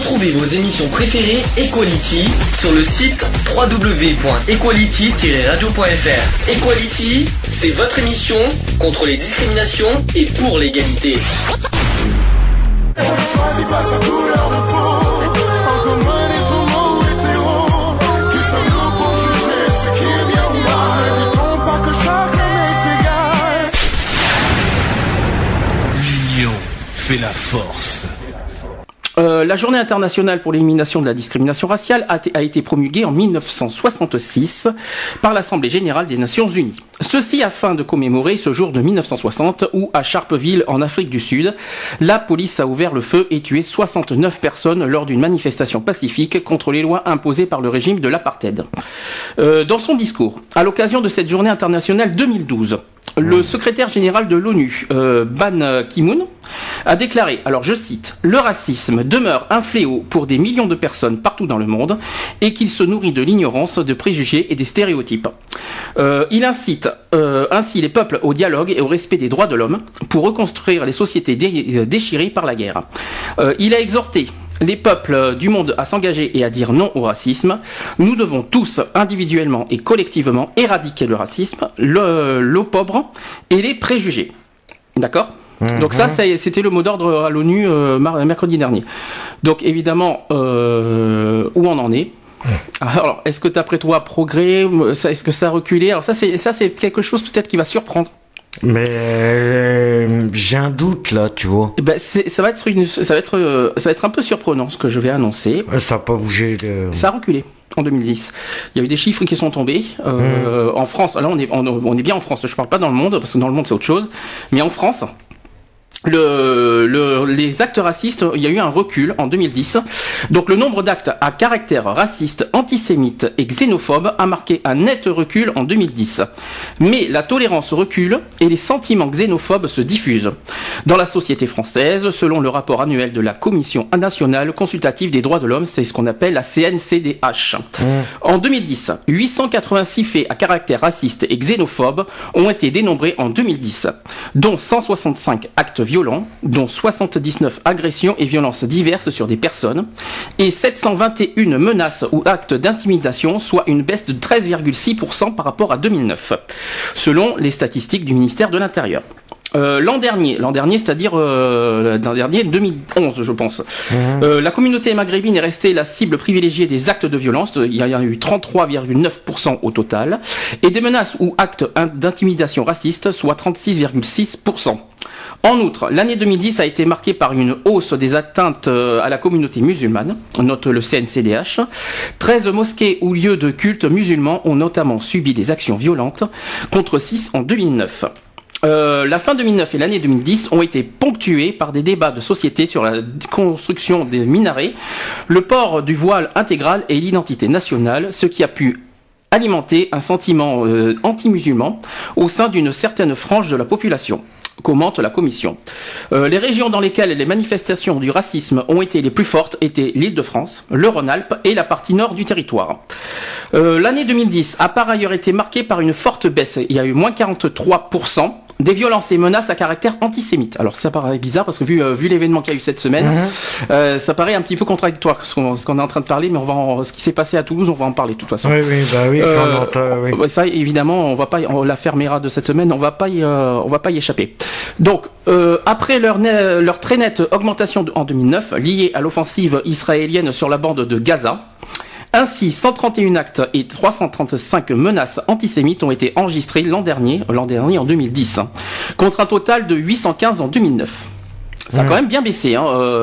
Retrouvez vos émissions préférées Equality sur le site www.equality-radio.fr. Equality, c'est votre émission contre les discriminations et pour l'égalité. Choisis pas sa couleur de peau. En commun et tout mot hétéro. Qui sommes-nous pour juger ce qui est bien ou mal? Dit-on pas que chacun est égal? L'union fait la force. La journée internationale pour l'élimination de la discrimination raciale a été promulguée en 1966 par l'Assemblée générale des Nations unies. Ceci afin de commémorer ce jour de 1960 où, à Sharpeville, en Afrique du Sud, la police a ouvert le feu et tué 69 personnes lors d'une manifestation pacifique contre les lois imposées par le régime de l'apartheid. Dans son discours, à l'occasion de cette journée internationale 2012, le secrétaire général de l'ONU, Ban Ki-moon, a déclaré, alors je cite, « Le racisme demeure un fléau pour des millions de personnes partout dans le monde et qu'il se nourrit de l'ignorance, de préjugés et des stéréotypes. Il incite ainsi les peuples au dialogue et au respect des droits de l'homme pour reconstruire les sociétés déchirées par la guerre. Il a exhorté les peuples du monde à s'engager et à dire non au racisme. Nous devons tous, individuellement et collectivement, éradiquer le racisme, l'opprobre et les préjugés. » D'accord ? Donc ça, c'était le mot d'ordre à l'ONU mercredi dernier. Donc évidemment, où on en est ? Alors, est-ce que d'après toi, progrès, est-ce que ça a reculé ? Alors ça, c'est quelque chose peut-être qui va surprendre. Mais j'ai un doute là, tu vois. Ben, ça va être un peu surprenant ce que je vais annoncer. Ça a pas bougé. Ça a reculé. En 2010, il y a eu des chiffres qui sont tombés. En France, là on est bien en France. Je parle pas dans le monde parce que dans le monde c'est autre chose. Mais en France, les actes racistes, il y a eu un recul en 2010. Donc le nombre d'actes à caractère raciste, antisémite et xénophobe a marqué un net recul en 2010. Mais la tolérance recule et les sentiments xénophobes se diffusent dans la société française, selon le rapport annuel de la Commission nationale consultative des droits de l'homme, c'est ce qu'on appelle la CNCDH. En 2010, 886 faits à caractère raciste et xénophobe ont été dénombrés en 2010, dont 165 actes violents, dont 79 agressions et violences diverses sur des personnes, et 721 menaces ou actes d'intimidation, soit une baisse de 13,6% par rapport à 2009, selon les statistiques du ministère de l'Intérieur. L'an dernier, c'est-à-dire 2011, je pense. La communauté maghrébine est restée la cible privilégiée des actes de violence. Il y a eu 33,9% au total, et des menaces ou actes d'intimidation raciste, soit 36,6%. En outre, l'année 2010 a été marquée par une hausse des atteintes à la communauté musulmane, note le CNCDH. 13 mosquées ou lieux de culte musulmans ont notamment subi des actions violentes, contre 6 en 2009. La fin 2009 et l'année 2010 ont été ponctuées par des débats de société sur la construction des minarets, le port du voile intégral et l'identité nationale, ce qui a pu alimenter un sentiment anti-musulman au sein d'une certaine frange de la population, commente la commission. Les régions dans lesquelles les manifestations du racisme ont été les plus fortes étaient l'Île-de-France, le Rhône-Alpes et la partie nord du territoire. L'année 2010 a par ailleurs été marquée par une forte baisse. Il y a eu moins 43% des violences et menaces à caractère antisémite. Alors ça paraît bizarre parce que vu l'événement qu'il y a eu cette semaine, ça paraît un petit peu contradictoire ce qu'on est en train de parler, mais ce qui s'est passé à Toulouse, on va en parler de toute façon. Oui, j'en entends, oui. Ça évidemment, la fermera de cette semaine, on va pas y échapper. Donc après leur très nette augmentation en 2009 liée à l'offensive israélienne sur la bande de Gaza, ainsi, 131 actes et 335 menaces antisémites ont été enregistrés l'an dernier en 2010, contre un total de 815 en 2009. Ça a quand même bien baissé,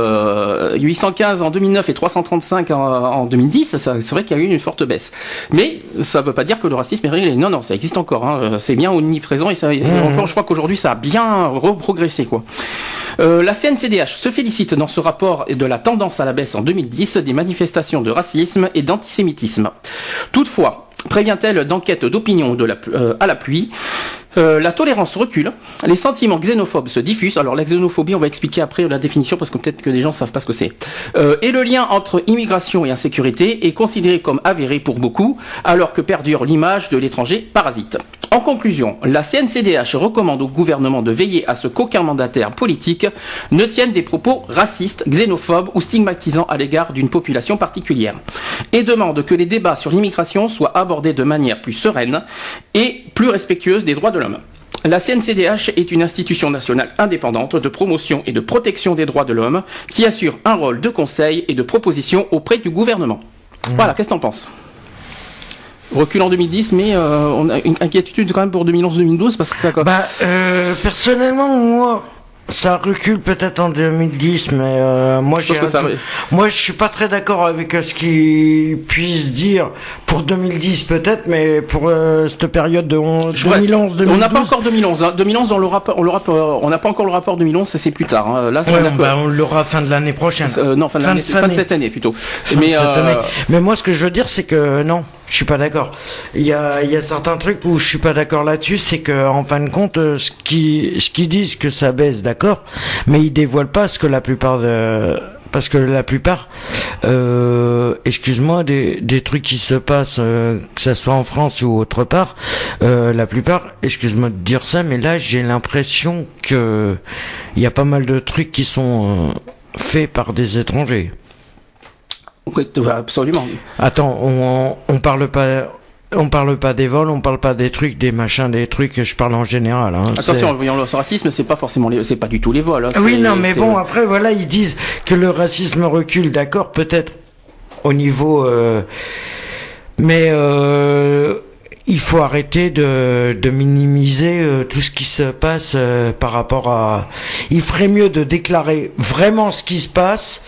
815 en 2009 et 335 en 2010, c'est vrai qu'il y a eu une forte baisse. Mais ça ne veut pas dire que le racisme est réglé. Non, ça existe encore. C'est bien omniprésent et encore, je crois qu'aujourd'hui ça a bien reprogressé, quoi. La CNCDH se félicite dans ce rapport de la tendance à la baisse en 2010 des manifestations de racisme et d'antisémitisme. Toutefois, prévient-elle d'enquêtes d'opinion à la pluie, la tolérance recule, les sentiments xénophobes se diffusent. Alors la xénophobie, on va expliquer après la définition parce que peut-être que les gens ne savent pas ce que c'est. Et le lien entre immigration et insécurité est considéré comme avéré pour beaucoup, alors que perdure l'image de l'étranger parasite. En conclusion, la CNCDH recommande au gouvernement de veiller à ce qu'aucun mandataire politique ne tienne des propos racistes, xénophobes ou stigmatisants à l'égard d'une population particulière et demande que les débats sur l'immigration soient abordés de manière plus sereine et plus respectueuse des droits de l'homme. La CNCDH est une institution nationale indépendante de promotion et de protection des droits de l'homme qui assure un rôle de conseil et de proposition auprès du gouvernement. Voilà, qu'est-ce que t'en penses ? Recul en 2010, mais on a une inquiétude quand même pour 2011-2012 parce que ça. Personnellement, moi, ça recule peut-être en 2010, mais moi, je suis pas très d'accord avec ce qu'ils puissent dire pour 2010 peut-être, mais pour cette période de 2011-2012. On n'a pas encore 2011. Hein. 2011, on n'a pas encore le rapport 2011, c'est plus tard. Hein. Là, on l'aura fin de l'année prochaine. Non, fin de cette année plutôt. Mais moi, ce que je veux dire, c'est que non. Je suis pas d'accord. Il y a certains trucs où je suis pas d'accord là-dessus, c'est que en fin de compte, ce qu'ils disent que ça baisse, d'accord, mais ils dévoilent pas ce que la plupart excuse-moi, des trucs qui se passent, que ça soit en France ou autre part, la plupart, excuse-moi de dire ça, mais là j'ai l'impression que il y a pas mal de trucs qui sont faits par des étrangers. Oui, absolument. Attends, on parle pas des vols, on parle pas des trucs, des machins, des trucs, je parle en général. Hein, attention, le racisme, c'est pas forcément c'est pas du tout les vols. Hein, oui, non, mais bon, après, voilà, ils disent que le racisme recule, d'accord, peut-être, au niveau, mais il faut arrêter de minimiser tout ce qui se passe par rapport à. Il ferait mieux de déclarer vraiment ce qui se passe.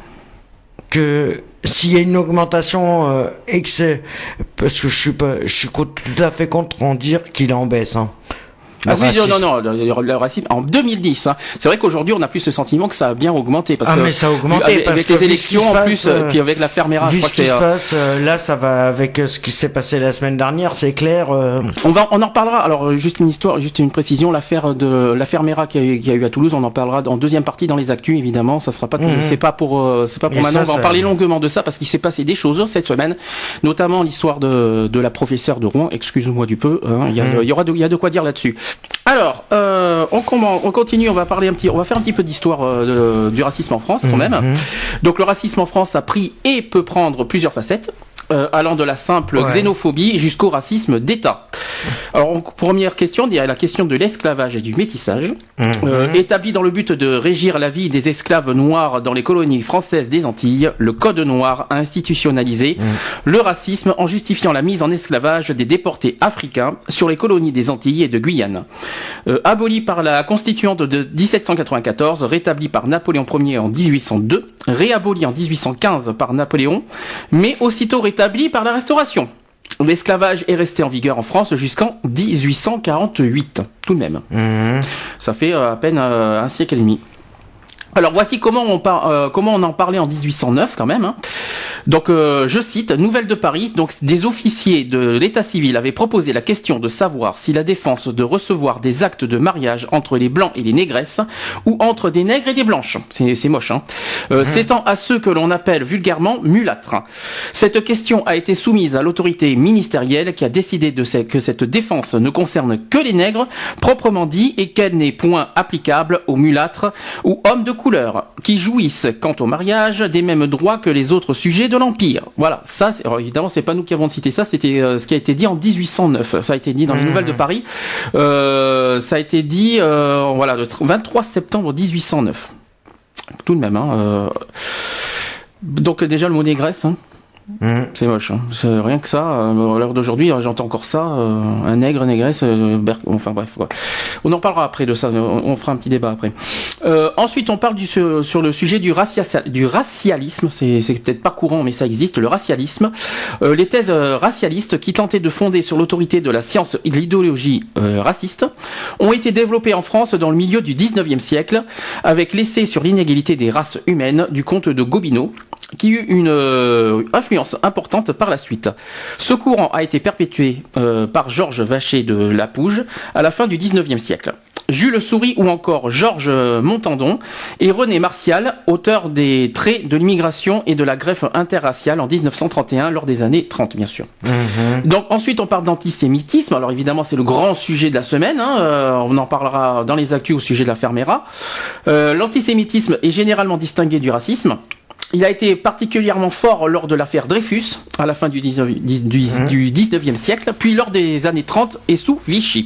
Que s'il y a une augmentation parce que je suis tout à fait contre en dire qu'il est en baisse. Hein. Non, le racisme en 2010. Hein. C'est vrai qu'aujourd'hui on a plus ce sentiment que ça a bien augmenté parce que mais ça a augmenté avec les élections en plus, puis avec la Fermera. Vu ce qui se passe, là ça va avec ce qui s'est passé la semaine dernière, c'est clair. On en reparlera. Alors juste une précision, l'affaire de la Fermera qui a eu à Toulouse, on en parlera en deuxième partie dans les actus évidemment. Ça sera pas, c'est pas pour maintenant. On va en parler longuement de ça parce qu'il s'est passé des choses cette semaine, notamment l'histoire de la professeure de Rouen. Excuse-moi du peu. Hein, il y a de quoi dire là-dessus. Alors, on continue, on va faire un petit peu d'histoire du racisme en France quand même. Donc le racisme en France a pris et peut prendre plusieurs facettes. Allant de la simple xénophobie jusqu'au racisme d'État. Alors, première question, il y a la question de l'esclavage et du métissage. Établi dans le but de régir la vie des esclaves noirs dans les colonies françaises des Antilles, le Code noir a institutionnalisé le racisme en justifiant la mise en esclavage des déportés africains sur les colonies des Antilles et de Guyane. Aboli par la Constituante de 1794, rétabli par Napoléon Ier en 1802, réaboli en 1815 par Napoléon, mais aussitôt rétabli par la Restauration. L'esclavage est resté en vigueur en France jusqu'en 1848, tout de même. Ça fait à peine un siècle et demi. Alors voici comment on en parlait en 1809 quand même. Hein. Donc je cite, Nouvelle de Paris, donc des officiers de l'état civil avaient proposé la question de savoir si la défense de recevoir des actes de mariage entre les blancs et les négresses ou entre des nègres et des blanches. C'est moche, hein. S'étend à ceux que l'on appelle vulgairement mulâtres. Cette question a été soumise à l'autorité ministérielle qui a décidé que cette défense ne concerne que les nègres, proprement dit, et qu'elle n'est point applicable aux mulâtres ou hommes de couleur, qui jouissent, quant au mariage, des mêmes droits que les autres sujets de l'Empire. Voilà, ça, alors évidemment, c'est pas nous qui avons cité ça, c'était ce qui a été dit en 1809. Ça a été dit dans les Nouvelles de Paris. Ça a été dit, voilà, le 23 septembre 1809. Tout de même, hein. Donc déjà le mot négresse, hein. C'est moche, hein. C'est rien que ça. À l'heure d'aujourd'hui, j'entends encore ça. Un nègre, négresse. Enfin bref, quoi. On en parlera après de ça. On fera un petit débat après. Ensuite, on parle sur le sujet du racialisme. C'est peut-être pas courant, mais ça existe. Le racialisme. Les thèses racialistes qui tentaient de fonder sur l'autorité de la science et de l'idéologie raciste ont été développées en France dans le milieu du 19e siècle, avec l'essai sur l'inégalité des races humaines du comte de Gobineau, qui eut une influence importante par la suite. Ce courant a été perpétué par Georges Vacher de Lapouge à la fin du 19e siècle. Jules Souris ou encore Georges Montandon, et René Martial, auteur des traits de l'immigration et de la greffe interraciale en 1931, lors des années 30, bien sûr. Donc ensuite, on parle d'antisémitisme. Alors évidemment, c'est le grand sujet de la semaine. On en parlera dans les actus au sujet de la Fermera. L'antisémitisme est généralement distingué du racisme. Il a été particulièrement fort lors de l'affaire Dreyfus, à la fin du 19e siècle, puis lors des années 30 et sous Vichy.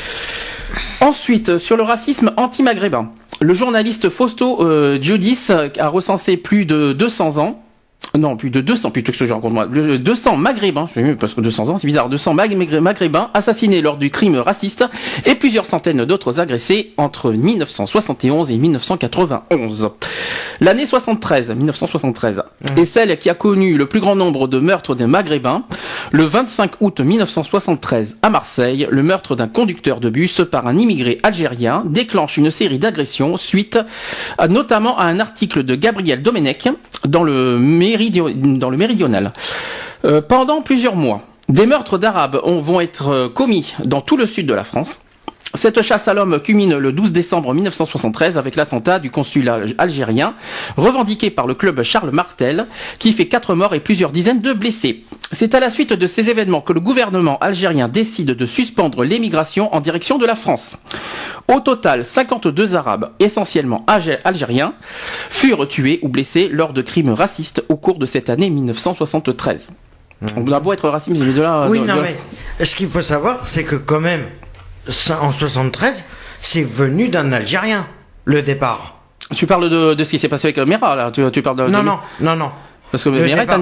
Ensuite, sur le racisme anti-maghrébin, le journaliste Fausto Giudis a recensé plus de 200 ans. Non, plus de 200, plutôt que ce que je raconte moi. 200 maghrébins, parce que 200 ans, c'est bizarre, 200 maghrébins assassinés lors du crime raciste et plusieurs centaines d'autres agressés entre 1971 et 1991. L'année 1973, est celle qui a connu le plus grand nombre de meurtres des maghrébins. Le 25 août 1973, à Marseille, le meurtre d'un conducteur de bus par un immigré algérien déclenche une série d'agressions suite notamment à un article de Gabriel Domenech dans le Méridional. Pendant plusieurs mois, des meurtres d'Arabes vont être commis dans tout le sud de la France. Cette chasse à l'homme culmine le 12 décembre 1973 avec l'attentat du consulat algérien, revendiqué par le club Charles Martel, qui fait 4 morts et plusieurs dizaines de blessés. C'est à la suite de ces événements que le gouvernement algérien décide de suspendre l'émigration en direction de la France. Au total, 52 Arabes, essentiellement algériens, furent tués ou blessés lors de crimes racistes au cours de cette année 1973. On a beau être raciste, mais de là... Oui, mais ce qu'il faut savoir, c'est que quand même, en 73, c'est venu d'un Algérien, le départ. Tu parles de ce qui s'est passé avec Mera, là. Tu parles de... Non. Parce que Mera est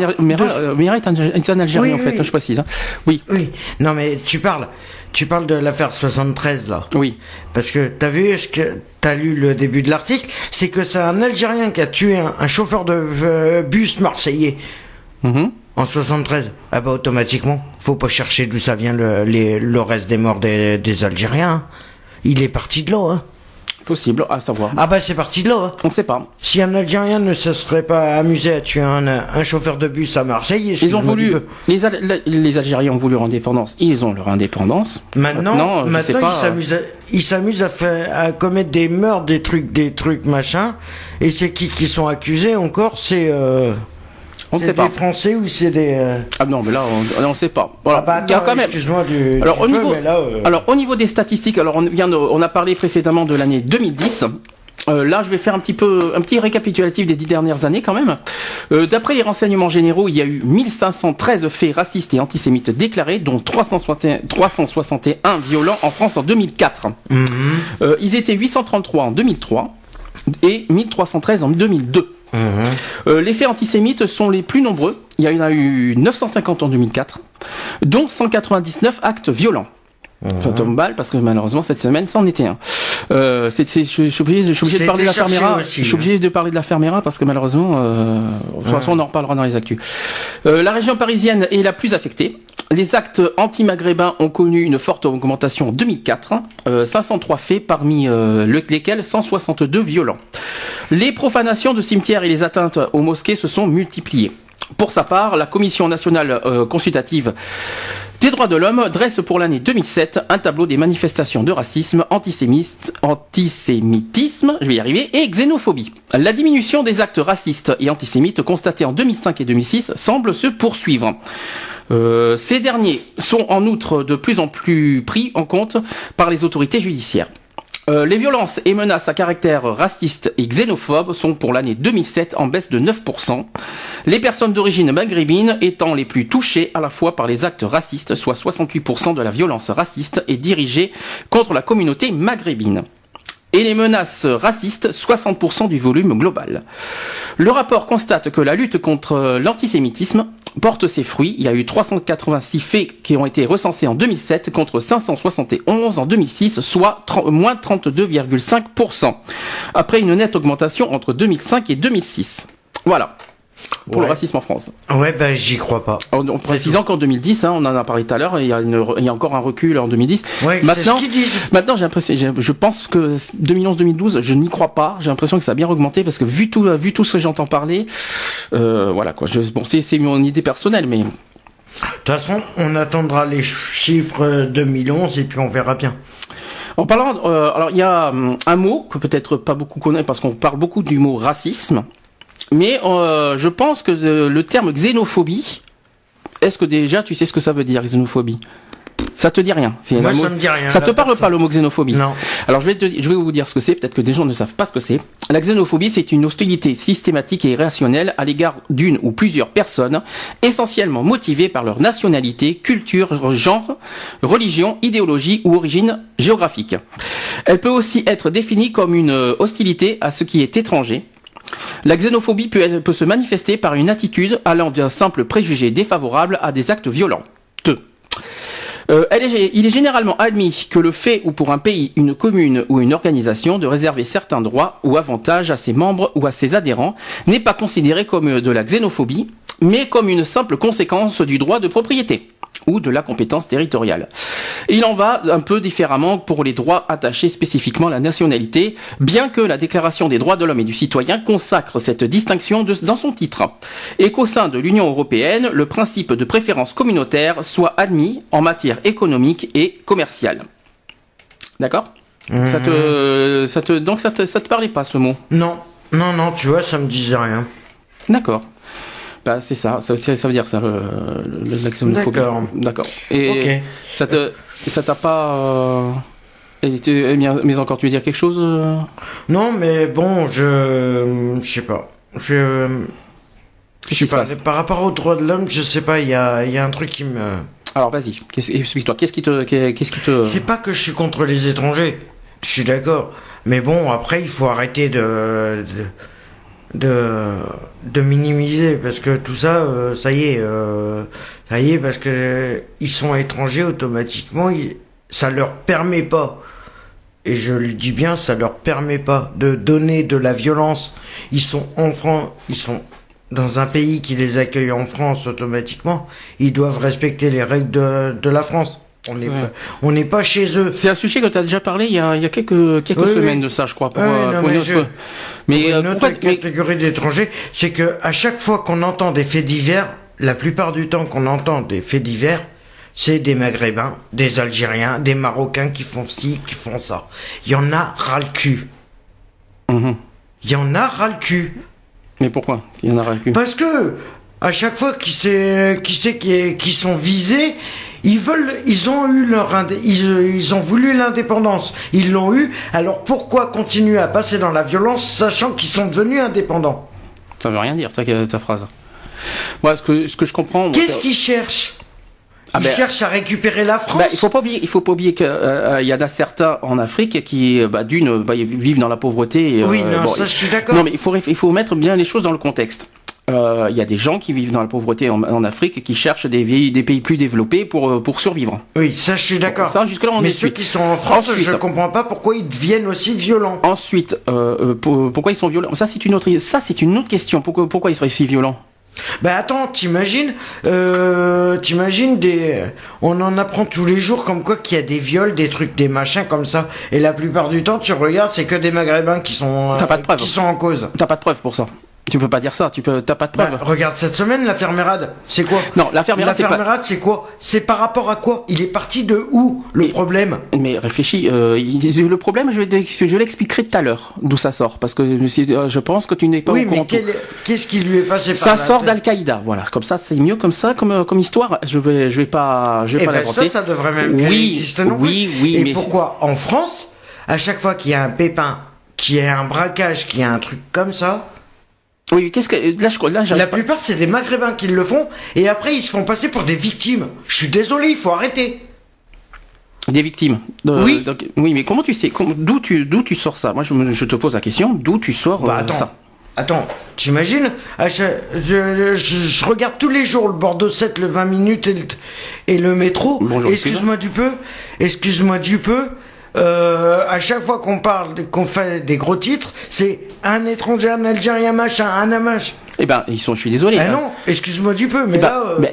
un Algérien, en fait, je précise. Oui. Oui, non, mais tu parles de l'affaire 73, là. Oui. Parce que t'as lu le début de l'article, c'est que c'est un Algérien qui a tué un chauffeur de bus marseillais. En 73, ah bah automatiquement, faut pas chercher d'où ça vient le reste des morts des Algériens. Il est parti de là, hein. Possible, à savoir. Ah bah c'est parti de là, hein. On ne sait pas. Si un Algérien ne se serait pas amusé à tuer un chauffeur de bus à Marseille, ils ont voulu. Les Algériens ont voulu leur indépendance. Ils ont leur indépendance. Maintenant ils s'amusent à commettre des meurtres, des trucs machin. Et c'est qui sont accusés encore, c'est. On ne sait pas. C'est des Français ou c'est des... Ah non, mais là, on ne sait pas. Voilà. Ah bah attends, quand même... excuse-moi Alors, au niveau des statistiques, on a parlé précédemment de l'année 2010. Là, je vais faire un petit récapitulatif des 10 dernières années quand même. D'après les renseignements généraux, il y a eu 1513 faits racistes et antisémites déclarés, dont 361 violents en France en 2004. Ils étaient 833 en 2003 et 1313 en 2002. Les faits antisémites sont les plus nombreux. Il y en a eu 950 en 2004, dont 199 actes violents. Ça tombe mal parce que malheureusement cette semaine c'en était un. Je suis obligé de parler de la Fermera. Je suis obligé de parler de la Fermera parce que malheureusement, de toute façon on en reparlera dans les actus. La région parisienne est la plus affectée. Les actes anti-maghrébins ont connu une forte augmentation en 2004, 503 faits parmi lesquels 162 violents. Les profanations de cimetières et les atteintes aux mosquées se sont multipliées. Pour sa part, la Commission nationale consultative des droits de l'homme dresse pour l'année 2007 un tableau des manifestations de racisme, antisémitisme, je vais y arriver, et xénophobie. La diminution des actes racistes et antisémites constatés en 2005 et 2006 semble se poursuivre. Ces derniers sont en outre de plus en plus pris en compte par les autorités judiciaires. Les violences et menaces à caractère raciste et xénophobe sont pour l'année 2007 en baisse de 9%. Les personnes d'origine maghrébine étant les plus touchées à la fois par les actes racistes, soit 68% de la violence raciste est dirigée contre la communauté maghrébine. Et les menaces racistes, 60% du volume global. Le rapport constate que la lutte contre l'antisémitisme porte ses fruits. Il y a eu 386 faits qui ont été recensés en 2007 contre 571 en 2006, soit moins 32,5%. Après une nette augmentation entre 2005 et 2006. Voilà. Pour le racisme en France. Ouais, ben j'y crois pas. En précisant qu'en 2010, on en a parlé tout à l'heure, il y a encore un recul en 2010. Ouais, maintenant, c'est ce qu'ils disent. Maintenant, je pense que 2011-2012, je n'y crois pas. J'ai l'impression que ça a bien augmenté parce que vu tout ce que j'entends parler, voilà quoi. C'est mon idée personnelle, mais. De toute façon, on attendra les chiffres 2011 et puis on verra bien. En parlant, alors il y a un mot que peut-être pas beaucoup connaissent parce qu'on parle beaucoup du mot racisme, mais je pense que le terme xénophobie, est-ce que déjà tu sais ce que ça veut dire, xénophobie? Ça te dit rien. Moi, ça me dit rien. Ça te parle pas le mot xénophobie? Non. Alors je vais vous dire ce que c'est. Peut-être que des gens ne savent pas ce que c'est. La xénophobie, c'est une hostilité systématique et irrationnelle à l'égard d'une ou plusieurs personnes, essentiellement motivées par leur nationalité, culture, genre, religion, idéologie ou origine géographique. Elle peut aussi être définie comme une hostilité à ce qui est étranger. La xénophobie peut se manifester par une attitude allant d'un simple préjugé défavorable à des actes violents. Il est généralement admis que le fait ou pour un pays, une commune ou une organisation de réserver certains droits ou avantages à ses membres ou à ses adhérents n'est pas considéré comme de la xénophobie, mais comme une simple conséquence du droit de propriété ou de la compétence territoriale. Et il en va un peu différemment pour les droits attachés spécifiquement à la nationalité, bien que la Déclaration des droits de l'homme et du citoyen consacre cette distinction dans son titre, et qu'au sein de l'Union européenne, le principe de préférence communautaire soit admis en matière économique et commerciale. D'accord ? Donc ça te parlait pas ce mot ? Non, tu vois, ça me disait rien. D'accord. Bah, c'est ça veut dire ça, la xénophobie. D'accord. Et okay. Ça t'a pas... Mais encore, tu veux dire quelque chose Non, mais bon, je sais pas. Je sais pas. Par rapport aux droits de l'homme, je sais pas, il y a un truc qui me... Alors, vas-y, explique-toi. Qu'est-ce qui te... C'est pas que je suis contre les étrangers. Je suis d'accord. Mais bon, après, il faut arrêter de minimiser, parce que tout ça, ça y est, parce que ils sont étrangers automatiquement, ça leur permet pas, et je le dis bien, ça leur permet pas de donner de la violence. Ils sont en France, ils sont dans un pays qui les accueille en France automatiquement, ils doivent respecter les règles de la France. On n'est pas chez eux. C'est un sujet que tu as déjà parlé il y a quelques semaines de ça, je crois. Mais une autre catégorie d'étrangers, c'est que à chaque fois qu'on entend des faits divers, la plupart du temps qu'on entend des faits divers, c'est des Maghrébins, des Algériens, des Marocains qui font ci, qui font ça. Il y en a ras le cul. Il y en a ras le cul. Mais pourquoi il y en a ras le cul? Parce que à chaque fois qui sont visés, ils ont voulu l'indépendance. Ils l'ont eu. Alors pourquoi continuer à passer dans la violence, sachant qu'ils sont devenus indépendants? Ça veut rien dire ta phrase. Moi, ce que je comprends. Qu'est-ce qu'ils cherchent? Ils cherchent à récupérer la France. Il faut pas oublier qu'il y en a certains en Afrique qui, vivent dans la pauvreté. Ça je suis d'accord. Non, mais il faut mettre bien les choses dans le contexte. Il y a des gens qui vivent dans la pauvreté en Afrique qui cherchent des pays plus développés pour survivre. Oui, ça je suis d'accord. Ça, jusque-là, mais ceux qui sont en France, je ne comprends pas pourquoi ils deviennent aussi violents. Ensuite, pourquoi ils sont violents? Ça c'est une autre question. Pourquoi ils seraient si violents? Attends, t'imagines on en apprend tous les jours comme quoi qu'il y a des viols, des trucs, des machins comme ça, et la plupart du temps tu regardes, c'est que des Maghrébins qui sont en cause. T'as pas de preuve pour ça. Tu peux pas dire ça, t'as pas de preuve. Regarde cette semaine, la fermérade, c'est quoi? Non, la fermérade, c'est quoi? C'est par rapport à quoi? Il est parti de où, le problème? Mais réfléchis, le problème, je l'expliquerai tout à l'heure, d'où ça sort, parce que je pense que tu n'es pas au courant. Oui, mais qu'est-ce qui lui est passé par ça sort d'Al-Qaïda, voilà, comme ça, c'est mieux comme ça, comme histoire, je vais pas l'inventer. Ça devrait même exister non plus. Oui, mais pourquoi, en France, à chaque fois qu'il y a un pépin, qu'il y a un braquage, qu'il y a un truc comme ça... Oui, la plupart, c'est des Maghrébins qui le font, et après, ils se font passer pour des victimes. Je suis désolé, il faut arrêter. Des victimes. Oui. Oui, mais comment tu sais, d'où tu sors ça? Moi, je te pose la question, d'où tu sors ça? Attends, t'imagines? Je regarde tous les jours le Bordeaux 7, le 20 minutes et le métro. Bonjour, excuse-moi du peu. À chaque fois qu'on fait des gros titres, c'est un étranger, un Algérien, machin, un amache. Je suis désolé. Non, excuse-moi du peu, mais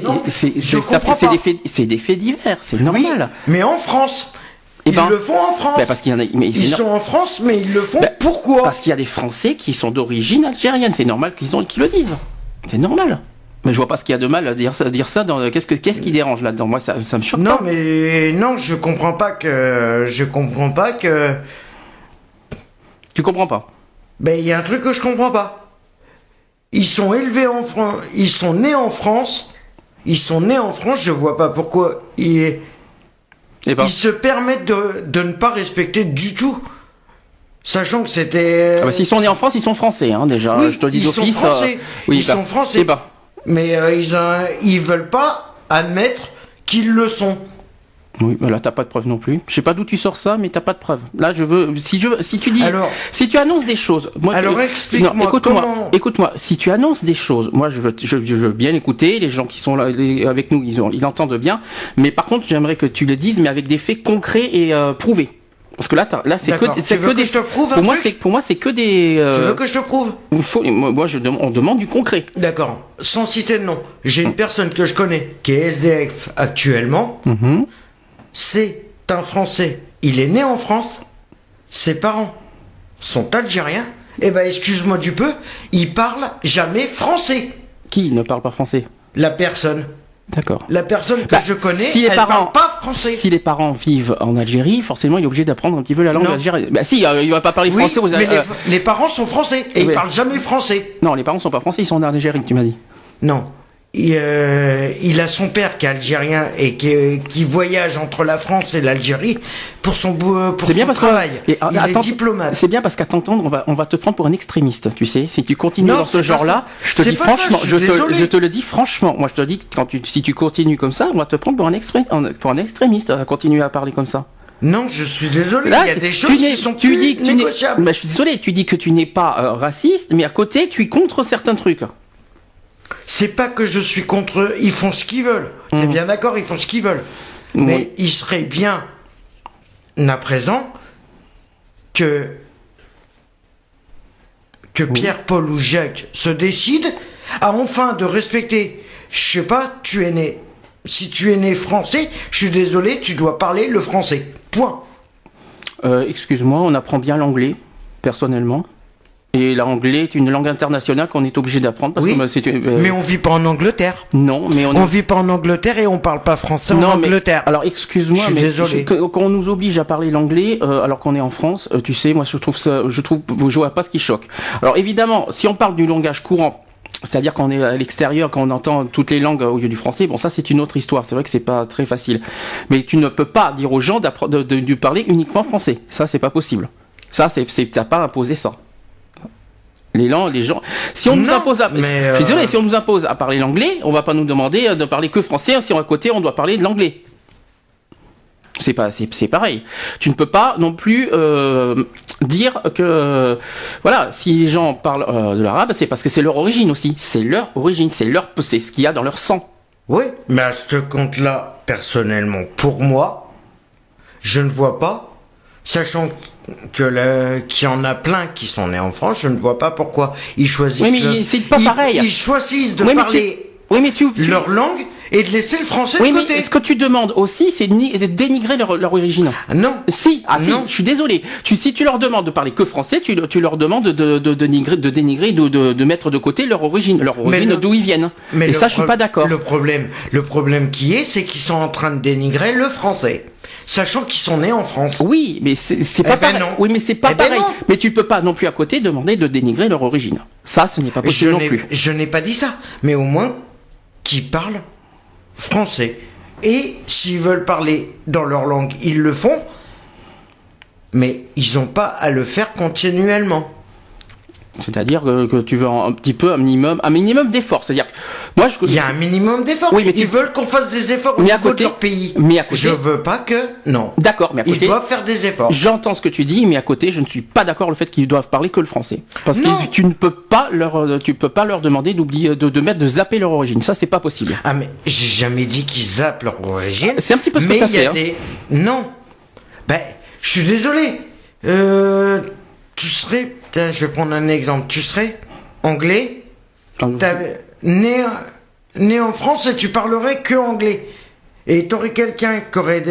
c'est des faits divers, c'est normal. Mais en France, ils le font en France. Parce qu'il y en a, ils sont en France, mais ils le font pourquoi? Parce qu'il y a des Français qui sont d'origine algérienne, c'est normal qu'ils le disent. C'est normal. Mais je vois pas ce qu'il y a de mal à dire ça dans, qu'est-ce qui dérange là-dedans? Moi, ça me choque Non, pas. mais non, je comprends pas que. Tu comprends pas? Ben, il y a un truc que je comprends pas. Ils sont élevés en France, ils sont nés en France. Je vois pas pourquoi Eh ben, ils se permettent de ne pas respecter du tout. Sachant que c'était. ah bah, s'ils sont nés en France, ils sont français, hein, déjà. Oui, Je te le dis ils sont d'office. français. Oui, Ils sont français. Eh ben, Mais ils veulent pas admettre qu'ils le sont. oui, bah là, t'as pas de preuve non plus. Je sais pas d'où tu sors ça, mais t'as pas de preuve. Là, si tu dis, Alors- si tu annonces des choses, moi, Alors, explique-moi non, comment- écoute-moi, si tu annonces des choses, moi, je veux bien écouter, les gens qui sont là, avec nous, ils entendent bien, mais par contre, j'aimerais que tu le dises, mais avec des faits concrets et prouvés. Parce que là, c'est D'accord. c'est Tu veux que que des. je te prouve un Pour moi, truc c'est que des. Tu veux que je te prouve? On demande du concret. D'accord. Sans citer de nom, j'ai une personne que je connais qui est SDF actuellement. Mhm. C'est un Français. Il est né en France. Ses parents sont algériens. Eh ben, excuse-moi du peu, il parle jamais français. Qui ne parle pas français? La personne. D'accord. La personne que Bah, je connais, si les elle parents- parle pas français. Si les parents vivent en Algérie, forcément, il est obligé d'apprendre un petit peu la langue Non. algérienne. Bah si, il va pas parler Oui, français aux mais les parents sont français et ils ouais. parlent jamais français. Non, les parents sont pas français, ils sont en Algérie, tu m'as dit. Non. Il a son père qui est algérien et qui voyage entre la France et l'Algérie pour son C'est bien parce que travail. et, Il attends, est diplomate. C'est bien parce qu'à t'entendre, on va te prendre pour un extrémiste, tu sais. Si tu continues Non, dans ce c'est pas genre-là, ça. je te C'est dis pas ça, franchement, je suis désolé. je te le dis franchement. Moi, je te dis que si tu continues comme ça, on va te prendre pour un extrémiste à continuer à parler comme ça. Non, je suis désolé. Là, il y a c'est- des choses qui sont tu plus dis que tu n'es. négociables. Bah, je suis désolé, tu dis que tu n'es pas raciste, mais à côté, tu es contre certains trucs. C'est pas que je suis contre eux, ils font ce qu'ils veulent. T'es bien d'accord, ils font ce qu'ils veulent. Mais Oui. il serait bien à présent que Pierre, Paul ou Jacques se décident à enfin de respecter. Je sais pas, tu es né. Si tu es né français, je suis désolé, tu dois parler le français. Point. Excuse-moi, on apprend bien l'anglais, personnellement. Et l'anglais est une langue internationale qu'on est obligé d'apprendre parce Oui, que bah, c'est mais on vit pas en Angleterre. non, mais On vit pas en Angleterre et on parle pas français en non, mais Angleterre. alors excuse-moi, Je suis mais désolé. quand on nous oblige à parler l'anglais alors qu'on est en France, tu sais, moi je vois pas ce qui choque. Alors évidemment, si on parle du langage courant, c'est-à-dire qu'on est à l'extérieur, quand on entend toutes les langues au lieu du français, bon ça c'est une autre histoire. C'est vrai que c'est pas très facile, mais tu ne peux pas dire aux gens de parler uniquement français. Ça c'est pas possible. Ça t'as pas imposé ça. Les gens, si on nous Non, impose mais, je suis désolé, si on nous impose à parler l'anglais, on va pas nous demander de parler que français, si à côté on doit parler de l'anglais. C'est pareil. Tu ne peux pas non plus dire que voilà, si les gens parlent de l'arabe, c'est parce que c'est leur origine aussi. C'est leur origine, c'est ce qu'il y a dans leur sang. Oui, mais à ce compte-là, personnellement, pour moi, je ne vois pas, sachant qu'il y en a plein qui sont nés en France, je ne vois pas pourquoi ils choisissent. Oui, mais c'est pas pareil. Ils choisissent de Oui, mais parler Oui, mais tu leur langue et de laisser le français oui, de mais côté. ce que tu demandes aussi, c'est de dénigrer leur origine. Non. Si, Non. je suis désolé. Si tu leur demandes de parler que français, tu leur demandes de dénigrer, de mettre de côté leur origine d'où ils viennent. Et ça, je suis pas d'accord. Le problème qui est, c'est qu'ils sont en train de dénigrer le français, sachant qu'ils sont nés en France. Oui, mais c'est pas Eh ben pareil. non. Oui, mais c'est pas Eh ben pareil. non. Mais tu peux pas non plus à côté demander de dénigrer leur origine. Ça, ce n'est pas possible non plus. Je n'ai pas dit ça, mais au moins qu'ils parlent français. Et s'ils veulent parler dans leur langue, ils le font, mais ils n'ont pas à le faire continuellement. C'est-à-dire que tu veux un minimum d'efforts. C'est-à-dire, moi, Il y a un minimum d'efforts. Oui, mais ils veulent qu'on fasse des efforts au Mais à niveau côté- de leur pays. mais à côté- Je veux pas que... Non. D'accord, mais à Ils côté, doivent faire des efforts. j'entends ce que tu dis, mais à côté, je ne suis pas d'accord le fait qu'ils doivent parler que le français. Parce Non. que tu peux pas leur demander d'oublier, de zapper leur origine. Ça, c'est pas possible. Ah, mais j'ai jamais dit qu'ils zappent leur origine. C'est un petit peu ce que mais t'as il y a fait, des... Non. Ben, je suis désolé. Tu serais... Tiens, je vais prendre un exemple. Tu serais anglais, né en France et tu parlerais que anglais. Et t'aurais quelqu'un qui aurait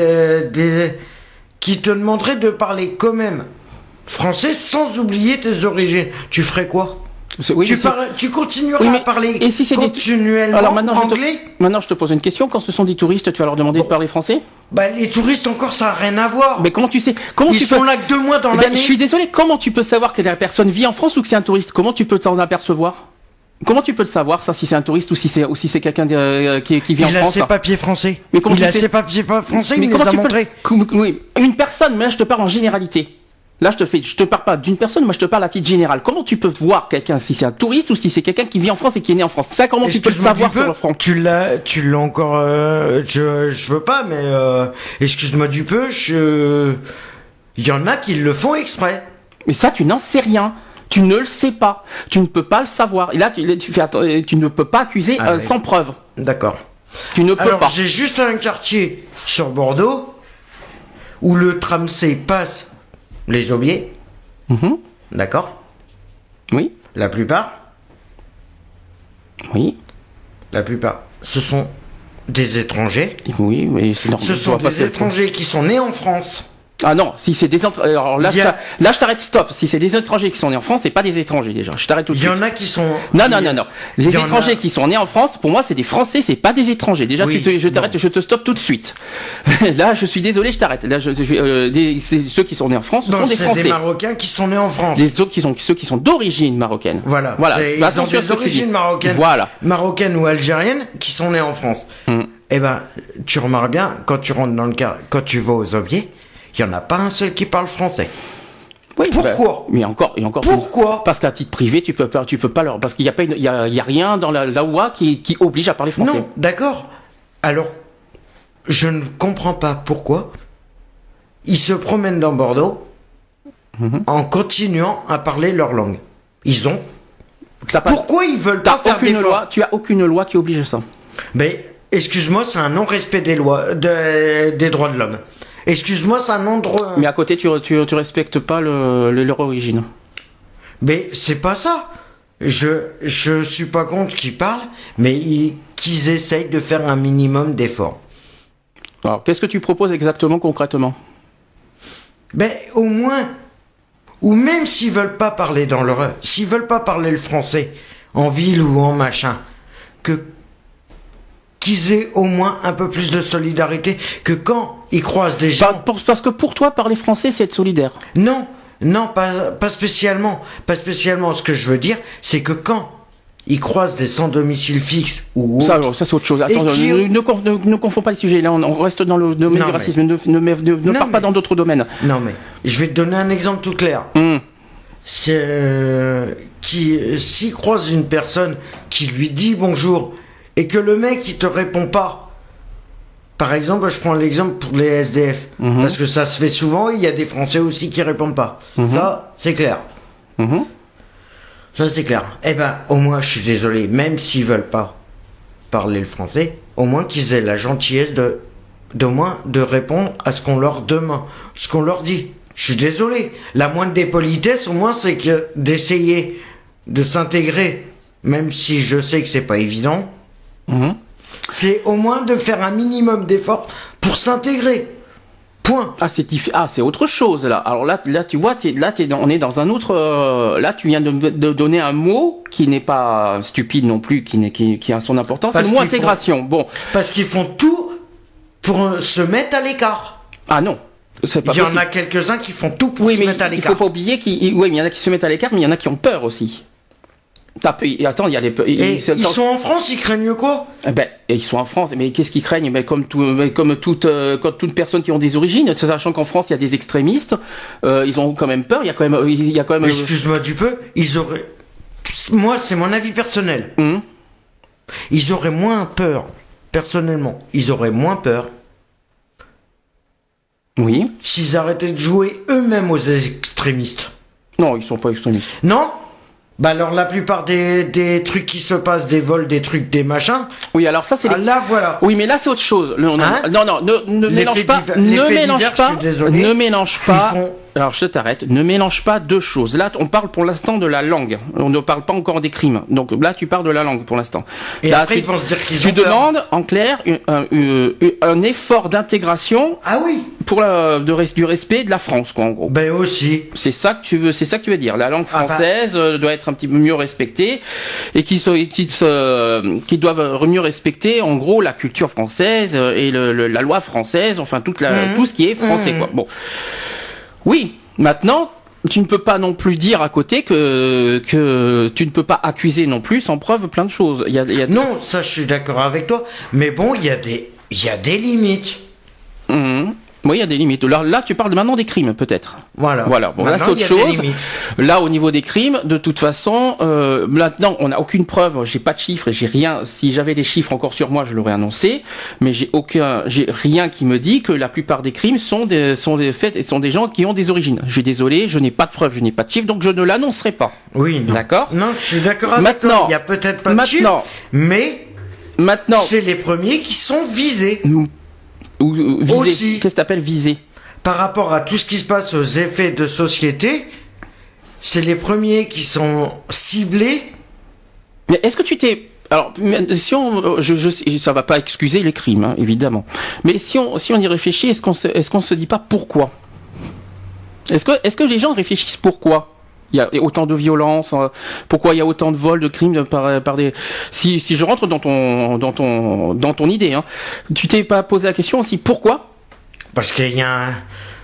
qui te demanderait de parler quand même français sans oublier tes origines. Tu ferais quoi? Oui, tu continueras Oui, mais- à parler et si c'est des- continuellement Alors maintenant, anglais. Maintenant, je te pose une question. Quand ce sont des touristes, tu vas leur demander de parler français? Bah, les touristes encore, ça n'a rien à voir. Mais comment tu sais? Comment Ils tu sont peux... là que 2 mois dans Eh ben, l'année. je suis désolé. Comment tu peux savoir que la personne vit en France ou que c'est un touriste? Comment tu peux t'en apercevoir? Comment tu peux le savoir, ça, si c'est un touriste ou si c'est quelqu'un qui vit en Il a France? ses papiers français. Mais comment Il tu a sais- ses papiers français, Mais il comment les a tu peux... montrés. Oui, une personne, mais là, je te parle en généralité. Là, je te parle pas d'une personne, moi, je te parle à titre général. Comment tu peux voir quelqu'un, si c'est un touriste ou si c'est quelqu'un qui vit en France et qui est né en France? Ça, comment tu peux le Excuse-moi savoir du peu, sur le front? Tu l'as encore, je veux pas, mais, excuse-moi du peu, il y en a qui le font exprès. Mais ça, tu n'en sais rien. Tu ne le sais pas. Tu ne peux pas le savoir. Et là, tu ne peux pas accuser Ah, sans preuve. D'accord. Tu ne peux Alors, pas. j'ai juste un quartier sur Bordeaux où le tram C passe les Aubiers. Mhm. D'accord. Oui, La plupart, oui, ce sont des étrangers. oui, mais c'est normal. Ce Tu sont vas pas des faire- étrangers qui sont nés en France. Ah non, si c'est des étrangers. Alors là, Il y a- là, je t'arrête, stop. Si c'est des étrangers qui sont nés en France, c'est pas des étrangers déjà. Je t'arrête tout de Il y suite. en a qui sont. Non. Les Il y en étrangers a- qui sont nés en France, pour moi, c'est des Français, c'est pas des étrangers. Déjà, Oui, je t'arrête, non. je te stoppe tout de suite. Là, je suis désolé, je t'arrête. Là, ceux qui sont nés en France, ce Non, sont des c'est Français. des Marocains qui sont nés en France. Les autres ceux qui sont d'origine marocaine. Voilà. Voilà. Ils ont Attention à des ce que tu dis. origines marocaines. Voilà. Marocaines ou algériennes qui sont nés en France. Mm. Eh ben, tu remarques bien, quand tu rentres dans le cas, quand tu vas aux Aubiers, il n'y en a pas un seul qui parle français. Oui, Pourquoi Mais encore et encore. Pourquoi Parce qu'à titre privé, tu peux pas leur, parce qu'il y a pas il y a rien dans la loi qui oblige à parler français. Non, d'accord. Alors, je ne comprends pas pourquoi ils se promènent dans Bordeaux Mhm. en continuant à parler leur langue. Ils ont. T'as pas, Pourquoi ils veulent t'as pas faire aucune d'efforts loi, tu as aucune loi qui oblige ça. Mais, excuse-moi, c'est un non-respect des lois, des droits de l'homme. Excuse-moi, c'est un non-droit. Mais à côté, tu respectes pas leur origine. Mais c'est pas ça. Je suis pas contre qu'ils parlent, mais qu'ils essayent de faire un minimum d'efforts. Alors, qu'est-ce que tu proposes exactement, concrètement? Ben, au moins, ou même s'ils veulent pas parler s'ils veulent pas parler le français, en ville ou en machin, qu'ils aient au moins un peu plus de solidarité que quand ils croisent des gens. Parce que pour toi, parler français, c'est être solidaire. Non, pas spécialement. Pas spécialement. Ce que je veux dire, c'est que quand ils croisent des sans domicile fixe ou Ça, autre, c'est autre chose. Attends, Et qui- ne confonds pas les sujets. Là, on reste dans le domaine Non, du mais- racisme. Ne Non, pars pas mais- dans d'autres domaines. non mais je vais te donner un exemple tout clair. C'est s'il croise une personne qui lui dit bonjour et que le mec il te répond pas. Par exemple, je prends l'exemple pour les SDF parce que ça se fait souvent. Il y a des Français aussi qui répondent pas. Ça, c'est clair. Mhm. Ça, c'est clair. Eh ben, au moins, je suis désolé, même s'ils veulent pas parler le français, au moins qu'ils aient la gentillesse d'au moins de répondre à ce qu'on leur demande, ce qu'on leur dit. Je suis désolé. La moindre des politesses, au moins, c'est que d'essayer de s'intégrer, même si je sais que c'est pas évident, Mhm. c'est au moins de faire un minimum d'efforts pour s'intégrer. Point. C'est autre chose là. Alors là tu vois, on est dans un autre. Là, tu viens de donner un mot qui n'est pas stupide non plus, qui a son importance. C'est Parce le mot qu'il faut- intégration. Bon. Parce qu'ils font tout pour se mettre à l'écart. Ah non. C'est pas Il y en possible. a quelques-uns qui font tout pour Oui, se mais mettre à il l'écart. faut pas oublier mais il y en a qui se mettent à l'écart, mais il y en a qui ont peur aussi. Attends, il y a les. Et ils sont en France, ils craignent quoi? Ils sont en France, mais qu'est-ce qu'ils craignent? Comme toute personne qui ont des origines, sachant qu'en France il y a des extrémistes, ils ont quand même peur. Il y a quand même. Excuse-moi du peu, ils auraient. Moi, c'est mon avis personnel. Hum. Ils auraient moins peur, personnellement, ils auraient moins peur Oui. s'ils arrêtaient de jouer eux-mêmes aux extrémistes. Non, ils sont pas extrémistes. Non? Bah alors la plupart des trucs qui se passent, des vols, des trucs, des machins, Oui, alors ça c'est. ah, là voilà. Oui, mais là c'est autre chose. Non, Hein ne Les mélange faits pas. divers- les Ne faits mélange divers, pas. je suis désolé. Ne mélange pas. Ils font alors je t'arrête, ne mélange pas deux choses. Là, on parle pour l'instant de la langue. On ne parle pas encore des crimes. Donc là, tu parles de la langue pour l'instant. Et là, après, ils vont se dire qu'ils ont Tu demandes, en clair, un effort d'intégration Ah oui. pour du respect de la France, quoi, en gros. Ben aussi. C'est ça que tu veux dire. La langue française doit être un petit peu mieux respectée et qu'ils doivent mieux respecter, en gros, la culture française et la loi française, enfin tout ce qui est français, quoi. Bon. Oui, maintenant, tu ne peux pas non plus dire à côté que tu ne peux pas accuser non plus sans preuve plein de choses. Non, ça je suis d'accord avec toi, mais bon, il y a des limites. Oui, il y a des limites. Là, tu parles maintenant des crimes, peut-être. Voilà. Bon, là, c'est autre chose. Là, au niveau des crimes, de toute façon, maintenant, on n'a aucune preuve. J'ai pas de chiffres et j'ai rien. Si j'avais des chiffres encore sur moi, je l'aurais annoncé. Mais j'ai rien qui me dit que la plupart des crimes sont des faits et sont des gens qui ont des origines. Je suis désolé, je n'ai pas de preuves, je n'ai pas de chiffres, donc je ne l'annoncerai pas. Oui, non. D'accord. Non, je suis d'accord avec toi. Il y a peut-être pas de chiffres, mais maintenant, c'est les premiers qui sont visés. Ou visé. Aussi. Qu'est-ce que t'appelles visé? Par rapport à tout ce qui se passe aux effets de société, c'est les premiers qui sont ciblés. Mais est-ce que tu t'es... Alors, si on... ça va pas excuser les crimes, hein, évidemment. Mais si on y réfléchit, est-ce qu'on se dit pas pourquoi? Est-ce que les gens réfléchissent pourquoi il y a autant de violence, pourquoi il y a autant de vols, de crimes par des... Si je rentre dans ton idée, hein, tu t'es pas posé la question aussi pourquoi? Parce qu'il y a un...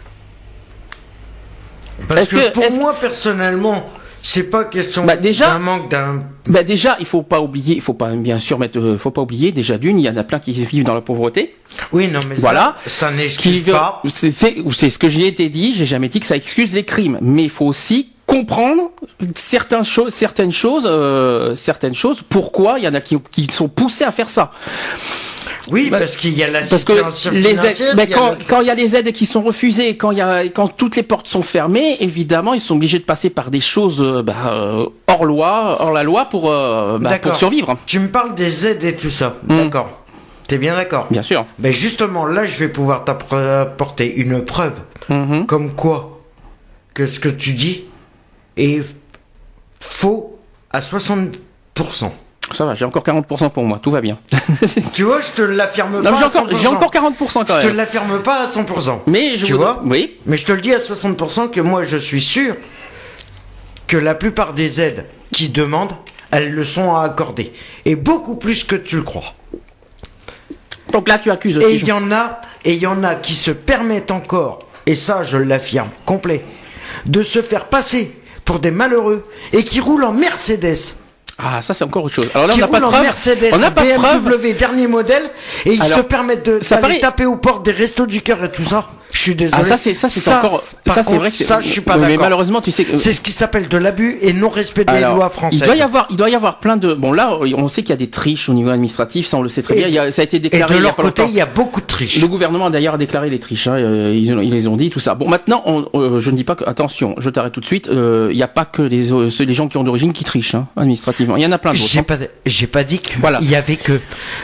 Parce que pour moi, personnellement, c'est pas question d'un manque d'un... Déjà, il faut pas oublier déjà d'une, il y en a plein qui vivent dans la pauvreté. Oui, non, mais voilà. Ça n'excuse pas. C'est ce que j'ai été dit, j'ai jamais dit que ça excuse les crimes, mais il faut aussi comprendre certaines choses, pourquoi il y en a qui sont poussés à faire ça. Oui, parce qu'il y a la situation financière. Quand il y a les aides qui sont refusées, quand toutes les portes sont fermées, évidemment, ils sont obligés de passer par des choses hors la loi pour survivre. Tu me parles des aides et tout ça, d'accord. T'es bien d'accord? Bien sûr. Mais justement, là, je vais pouvoir t'apporter une preuve, comme quoi que ce que tu dis est faux à 60%. Ça va, j'ai encore 40% pour moi, tout va bien. Tu vois, je te l'affirme pas. J'ai encore 40% quand même. Je te l'affirme pas à 100%. Mais tu vois, oui. Mais je te le dis à 60% que moi, je suis sûr que la plupart des aides qu'ils demandent, elles le sont à accorder. Et beaucoup plus que tu le crois. Donc là, tu accuses aussi. Et il y en a qui se permettent encore, et ça, je l'affirme, complet, de se faire passer pour des malheureux et qui roulent en Mercedes. Ah, ça c'est encore autre chose. Alors là, qui on n'a pas de preuve. Mercedes, on n'a pas de preuve. BMW dernier modèle et ils se permettent d'aller taper aux portes des restos du cœur et tout ça. Je suis désolé. Ah, ça c'est encore. Ça c'est vrai que ça je suis pas d'accord. Mais malheureusement, tu sais que c'est ce qui s'appelle de l'abus et non respect des lois françaises. Il doit y avoir plein de. Bon là, on sait qu'il y a des triches au niveau administratif, ça on le sait très bien. Ça a été déclaré. Et de leur côté, il y a beaucoup de triches. Le gouvernement d'ailleurs a déclaré les triches. Hein, ils les ont dit tout ça. Bon maintenant, je ne dis pas que attention, je t'arrête tout de suite. Il n'y a pas que les gens qui ont d'origine qui trichent hein, administrativement. Il y en a plein d'autres. J'ai pas dit qu'il y avait que.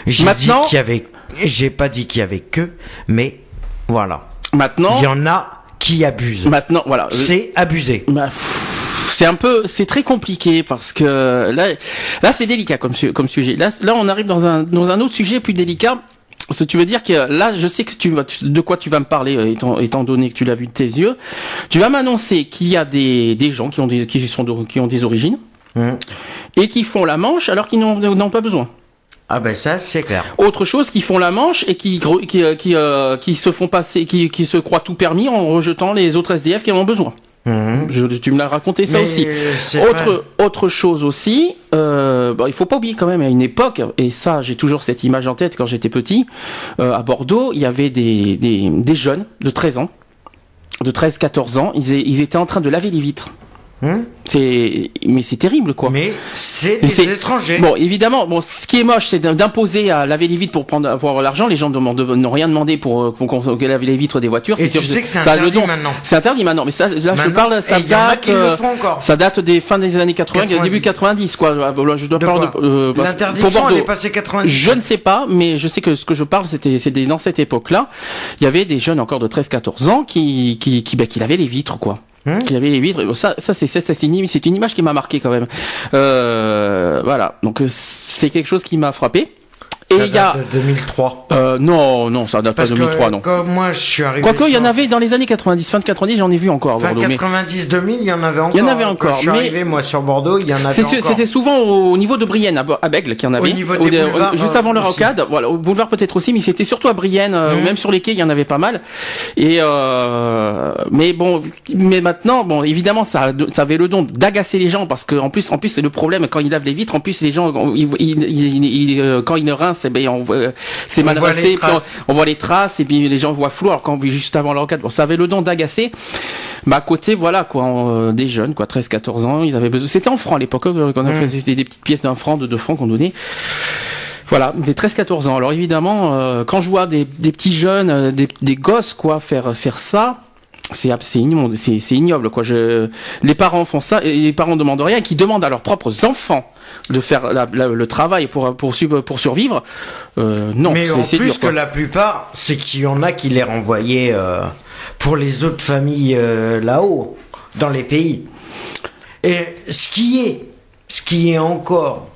J'ai pas dit qu'il y avait que, mais voilà. Maintenant, il y en a qui abusent. Maintenant, voilà. C'est abusé. C'est très compliqué parce que là c'est délicat comme sujet. Là on arrive dans un autre sujet plus délicat. Tu veux dire que là, je sais que de quoi tu vas me parler, étant donné que tu l'as vu de tes yeux. Tu vas m'annoncer qu'il y a des gens qui ont des origines et qui font la manche alors qu'ils n'ont pas besoin. Ah ben ça c'est clair. Autre chose, qui font la manche et qui se font passer, qui se croient tout permis en rejetant les autres SDF qui en ont besoin. Tu me l'as raconté ça aussi. Autre chose aussi, il faut pas oublier quand même à une époque, et ça j'ai toujours cette image en tête quand j'étais petit, à Bordeaux, il y avait des jeunes de 13 ans, de 13-14 ans, ils étaient en train de laver les vitres. Mais c'est terrible, quoi. Mais c'est Et des c'est- étrangers. Bon, évidemment, bon, ce qui est moche, c'est d'imposer à laver les vitres pour avoir l'argent. Les gens n'ont rien demandé pour qu'on lave les vitres des voitures. Et sûr tu sais que c'est ça a le interdit don. maintenant. C'est interdit maintenant, mais ça, là, je Maintenant, parle, ça et il y en a date, qui le font encore. ça date des fins des années 80, 90. début 90, quoi. Là, je dois De parler quoi pour L'interdiction, elle Bordeaux. est passée 90. Je ne sais pas, mais je sais que ce que je parle, c'était dans cette époque-là. Il y avait des jeunes encore de 13-14 ans qui lavaient les vitres, quoi. Qui avait les vitres. Ça c'est une image qui m'a marqué quand même. Voilà. Donc c'est quelque chose qui m'a frappé. Et Ça il y a date de 2003. non, ça date pas Parce de 2003, que non. quand moi je suis arrivé. Quoique il y en sur- avait dans les années 90, fin de 90, j'en ai vu encore à Fin Bordeaux. Mais 90-2000, il y en avait encore. Il y en avait Quand encore, je suis mais- arrivé, moi, sur Bordeaux, il y en avait encore. c'était souvent au niveau de Brienne, à Bègle, qu'il y en avait. niveau des boulevards, juste avant le aussi. rocade, voilà, au boulevard peut-être aussi, mais c'était surtout à Brienne, même sur les quais, il y en avait pas mal. Et mais bon, mais maintenant, bon, évidemment, ça avait le don d'agacer les gens parce que en plus, c'est le problème quand ils lavent les vitres. En plus, les gens, quand ils ne rincent, eh ben, c'est mal voit rincé, les puis traces. on voit les traces et puis les gens voient flou. Alors quand juste avant le rocade, bon, ça avait le don d'agacer. Mais à côté, voilà, quoi, des jeunes, quoi, 13-14 ans, ils avaient besoin. C'était en francs à l'époque, quand on faisait des petites pièces d'1 franc, de 2 francs qu'on donnait. Voilà, des 13-14 ans. Alors évidemment, quand je vois des petits jeunes, des gosses, quoi, faire ça, c'est immonde, c'est ignoble, quoi. Les parents font ça, et les parents demandent rien, qui demandent à leurs propres enfants de faire le travail pour survivre. Non, Mais en c'est plus dur, que quoi. la plupart, c'est qu'il y en a qui les renvoyaient pour les autres familles là-haut, dans les pays. Et ce qui est encore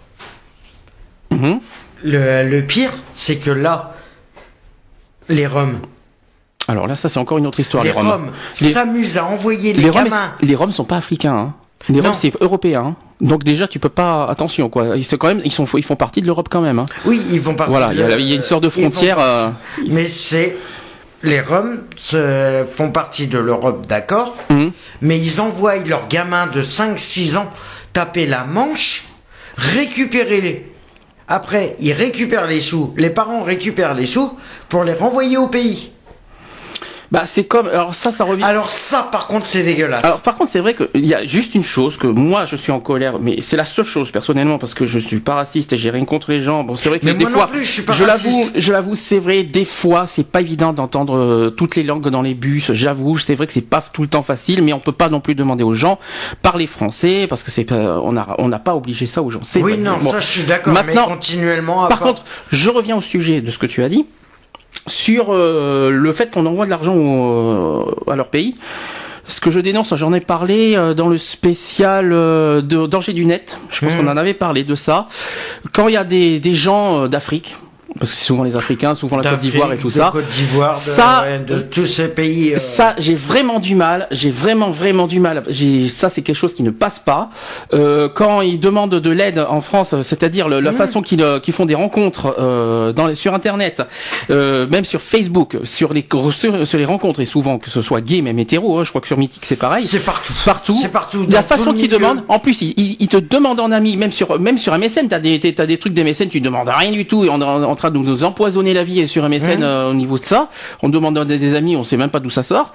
Mhm. le pire, c'est que là, les Roms, Alors là, ça c'est encore une autre histoire, les les Roms. Roms Les- s'amusent à envoyer les Les Roms, gamins. les Roms sont pas africains, hein. Les Non. Roms c'est européen, hein. Donc déjà tu peux pas, attention, quoi. Ils font partie de l'Europe quand même, hein. Oui, ils vont partir. Voilà, il y a une sorte de ils font frontière. Mais les Roms font partie de l'Europe, d'accord, mais ils envoient leurs gamins de 5-6 ans taper la Manche, récupérer les... Après, ils récupèrent les sous, les parents récupèrent les sous pour les renvoyer au pays. Bah c'est comme, alors ça revient. Alors ça, par contre, c'est dégueulasse. Alors par contre c'est vrai qu'il y a juste une chose que moi je suis en colère, mais c'est la seule chose personnellement parce que je suis pas raciste et j'ai rien contre les gens. Bon c'est vrai que Mais des moi non fois, plus, je suis pas je raciste. l'avoue c'est vrai, des fois c'est pas évident d'entendre toutes les langues dans les bus. J'avoue, c'est vrai que c'est pas tout le temps facile, mais on peut pas non plus demander aux gens parler français parce que c'est pas, on n'a pas obligé ça aux gens. C'est Oui, vrai. non, Bon. ça je suis d'accord, Maintenant, mais continuellement... Par contre, je reviens au sujet de ce que tu as dit sur le fait qu'on envoie de l'argent à leur pays. Ce que je dénonce, j'en ai parlé dans le spécial de Danger du Net. Je pense qu'on en avait parlé de ça. Quand il y a des gens d'Afrique, parce que c'est souvent les Africains, souvent la Côte d'Ivoire et tout ça. Côte d'Ivoire, Ça, de tous ces pays... Ça, j'ai vraiment du mal. J'ai vraiment du mal. Ça, c'est quelque chose qui ne passe pas. Quand ils demandent de l'aide en France, c'est-à-dire la façon qu'ils font des rencontres sur Internet, même sur Facebook, sur les rencontres, et souvent que ce soit gay, même hétéro. Je crois que sur Mythique c'est pareil. C'est partout. Partout. C'est partout. La dans tout façon le qu'ils milieu. demandent. En plus, ils te demandent en ami, même sur un MSN, t'as des trucs des MSN, tu demandes rien du tout, et on est en train de nous empoisonner la vie sur MSN au niveau de ça. On demande des amis, on sait même pas d'où ça sort.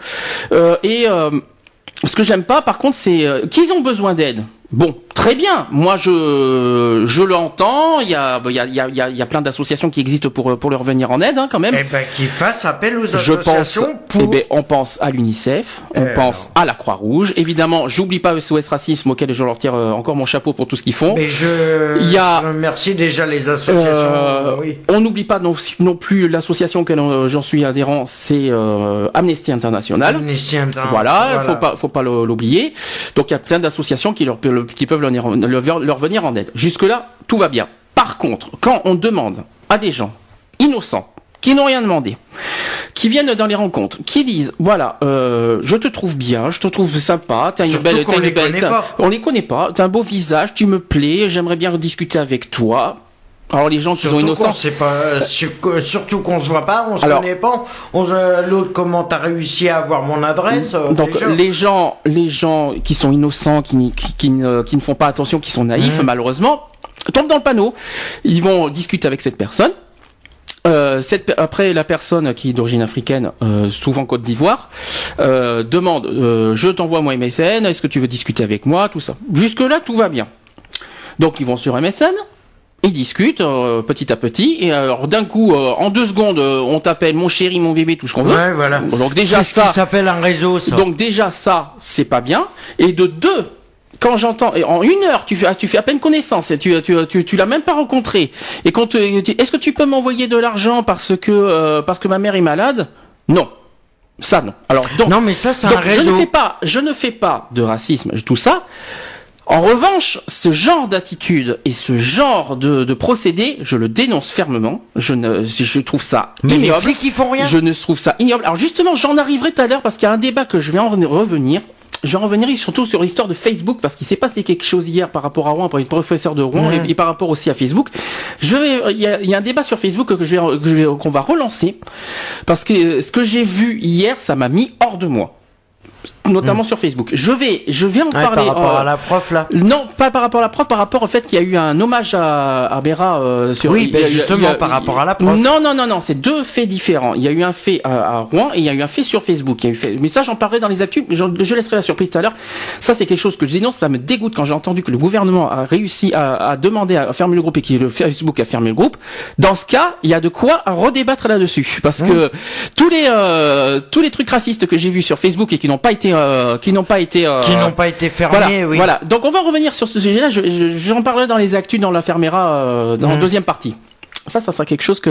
Ce que j'aime pas, par contre, c'est qu'ils ont besoin d'aide. Bon, très bien. Moi, je l'entends. Il y a plein d'associations qui existent pour leur venir en aide, hein, quand même. Eh ben, qu'ils fassent appel aux Je pense, associations pour... on pense à l'UNICEF, on pense à la Croix-Rouge. Évidemment, j'oublie pas SOS Racisme, auquel je leur tire encore mon chapeau pour tout ce qu'ils font. Mais je remercie déjà les associations. Oui. On n'oublie pas non plus l'association auquel j'en suis adhérent, c'est Amnesty International. Amnesty International. Voilà, faut pas l'oublier. Donc il y a plein d'associations qui peuvent leur venir en aide. Jusque-là, tout va bien. Par contre, quand on demande à des gens innocents, qui n'ont rien demandé, qui viennent dans les rencontres, qui disent voilà, je te trouve bien, je te trouve sympa, t'as une belle, on les connaît pas, t'as un beau visage, tu me plais, j'aimerais bien discuter avec toi. Alors les gens qui sont innocents, surtout qu'on se voit pas, on se Alors, connaît pas. L'autre, comment t'as réussi à avoir mon adresse donc déjà les gens qui sont innocents, qui ne font pas attention, qui sont naïfs, malheureusement, tombent dans le panneau. Ils vont discuter avec cette personne. Après, la personne qui est d'origine africaine, souvent Côte d'Ivoire, demande je t'envoie mon MSN, est-ce que tu veux discuter avec moi, tout ça. Jusque-là, tout va bien. Donc, ils vont sur MSN, ils discutent petit à petit, et alors d'un coup, en 2 secondes, on t'appelle mon chéri, mon bébé, tout ce qu'on veut. Ouais, voilà. Donc déjà c'est ce qui s'appelle un réseau, ça. Donc déjà ça, c'est pas bien. Et de 2. Quand j'entends, en 1 heure, tu fais à peine connaissance, et tu l'as même pas rencontré. Et quand est-ce que tu peux m'envoyer de l'argent parce que ma mère est malade? Non. Ça, non. Alors, donc. Non, mais ça, c'est un réseau. Je ne fais pas de racisme, tout ça. En revanche, ce genre d'attitude et ce genre de procédé, je le dénonce fermement. Je trouve ça ignoble. Mais les flics, ils font rien. Je ne trouve ça ignoble. Alors justement, j'en arriverai tout à l'heure parce qu'il y a un débat que je vais en revenir. Je vais en revenir surtout sur l'histoire de Facebook parce qu'il s'est passé quelque chose hier par rapport à Rouen, par une professeure de Rouen et par rapport aussi à Facebook. Il y a un débat sur Facebook qu'on va relancer parce que ce que j'ai vu hier, ça m'a mis hors de moi. Notamment sur Facebook. Je vais en parler. Par rapport à la prof, là. Non, pas par rapport à la prof, par rapport au fait qu'il y a eu un hommage à Béra sur. Oui, justement, par rapport à la prof. Non, c'est 2 faits différents. Il y a eu un fait à Rouen et il y a eu un fait sur Facebook. Mais ça, j'en parlerai dans les actus. Je laisserai la surprise tout à l'heure. Ça, c'est quelque chose que je dénonce. Ça me dégoûte quand j'ai entendu que le gouvernement a réussi à demander à fermer le groupe et que le Facebook a fermé le groupe. Dans ce cas, il y a de quoi redébattre là-dessus, parce que tous les trucs racistes que j'ai vus sur Facebook et qui n'ont pas été fermés, oui. Voilà. Donc on va revenir sur ce sujet-là. J'en parlerai dans les actus, dans la fermera, dans la deuxième partie. Ça sera quelque chose qui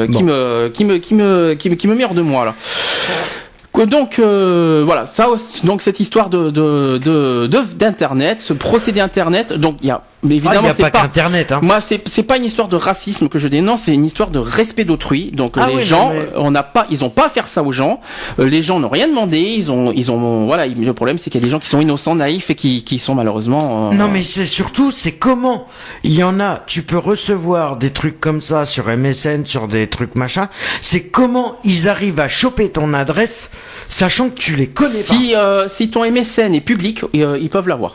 me met hors de moi là. Donc voilà, ça donc cette histoire d'internet, ce procédé internet, donc il y a mais évidemment c'est pas qu'internet hein. Moi c'est pas une histoire de racisme que je dénonce, c'est une histoire de respect d'autrui. Donc les gens ils ont pas à faire ça aux gens. Les gens n'ont rien demandé, ils ont voilà, le problème c'est qu'il y a des gens qui sont innocents, naïfs et qui sont malheureusement Non mais c'est comment il y en a, tu peux recevoir des trucs comme ça sur MSN, sur des trucs machin, c'est comment ils arrivent à choper ton adresse sachant que tu les connais pas. Si ton MSN est public, ils peuvent l'avoir.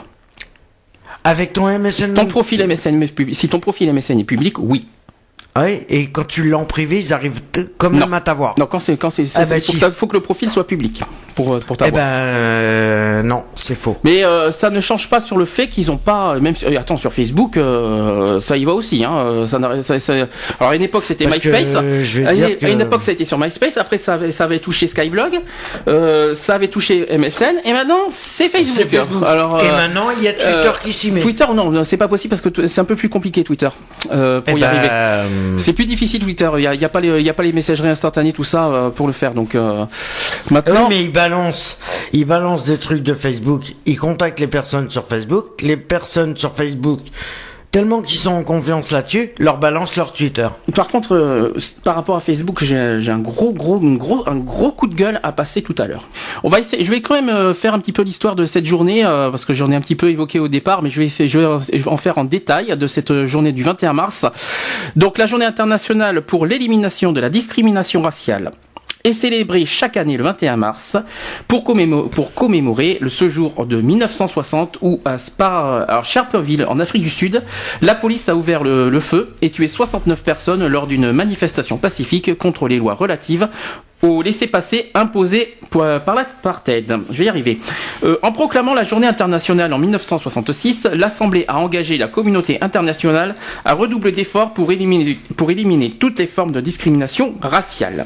Avec ton MSN. Si ton profil MSN est public, oui. Oui, et quand tu l'as en privé, ils arrivent quand même à t'avoir. Non, faut que le profil soit public pour t'avoir. Non, c'est faux. Mais ça ne change pas sur le fait qu'ils ont pas, même attends, sur Facebook, ça y va aussi. Hein, alors à une époque c'était MySpace. À une époque ça a été sur MySpace. Après ça avait touché Skyblog, ça avait touché MSN, et maintenant c'est Facebook. Alors et maintenant il y a Twitter qui s'y met. Twitter non, c'est pas possible parce que c'est un peu plus compliqué Twitter pour y arriver. C'est plus difficile Twitter, il y a pas les messageries instantanées tout ça pour le faire. Donc maintenant mais ils balancent des trucs de Facebook, ils contactent les personnes sur Facebook, les personnes sur Facebook tellement qu'ils sont en confiance là-dessus, leur balancent leur Twitter. Par contre, par rapport à Facebook, j'ai un gros coup de gueule à passer tout à l'heure. Je vais quand même faire un petit peu l'histoire de cette journée, parce que j'en ai un petit peu évoqué au départ, mais je vais en faire en détail de cette journée du 21 mars. Donc, la journée internationale pour l'élimination de la discrimination raciale est célébrée chaque année le 21 mars pour commémorer ce jour de 1960 où à Sharpeville en Afrique du Sud, la police a ouvert le feu et tué 69 personnes lors d'une manifestation pacifique contre les lois relatives au laissez-passer imposé par l'apartheid. Je vais y arriver. En proclamant la journée internationale en 1966, l'Assemblée a engagé la communauté internationale à redoubler d'efforts pour éliminer toutes les formes de discrimination raciale.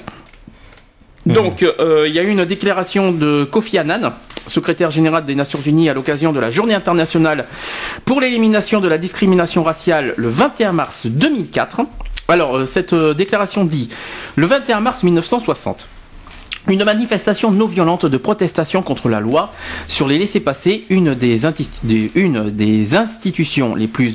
Donc, il y a eu une déclaration de Kofi Annan, secrétaire général des Nations Unies, à l'occasion de la Journée internationale pour l'élimination de la discrimination raciale le 21 mars 2004. Alors, cette déclaration dit « Le 21 mars 1960 ». Une manifestation non violente de protestation contre la loi sur les laissez-passer, une des institutions les plus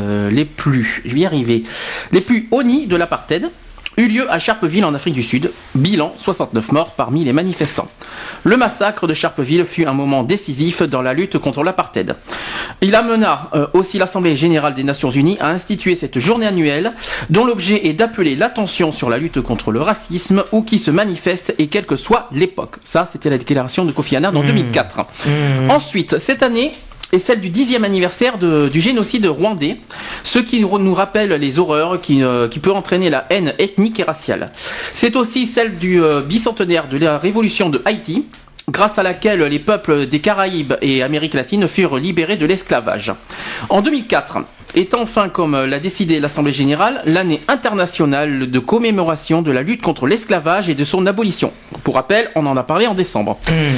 honnies de l'apartheid, eut lieu à Sharpeville en Afrique du Sud. Bilan, 69 morts parmi les manifestants. Le massacre de Sharpeville fut un moment décisif dans la lutte contre l'apartheid. Il amena aussi l'Assemblée générale des Nations Unies à instituer cette journée annuelle dont l'objet est d'appeler l'attention sur la lutte contre le racisme où qui se manifeste et quelle que soit l'époque. Ça, c'était la déclaration de Kofi Annan en 2004. Ensuite, cette année, est celle du 10e anniversaire du génocide rwandais, ce qui nous rappelle les horreurs qui peut entraîner la haine ethnique et raciale. C'est aussi celle du bicentenaire de la révolution de Haïti, grâce à laquelle les peuples des Caraïbes et Amérique latine furent libérés de l'esclavage. En 2004, est enfin, comme l'a décidé l'Assemblée générale, l'année internationale de commémoration de la lutte contre l'esclavage et de son abolition. Pour rappel, on en a parlé en décembre.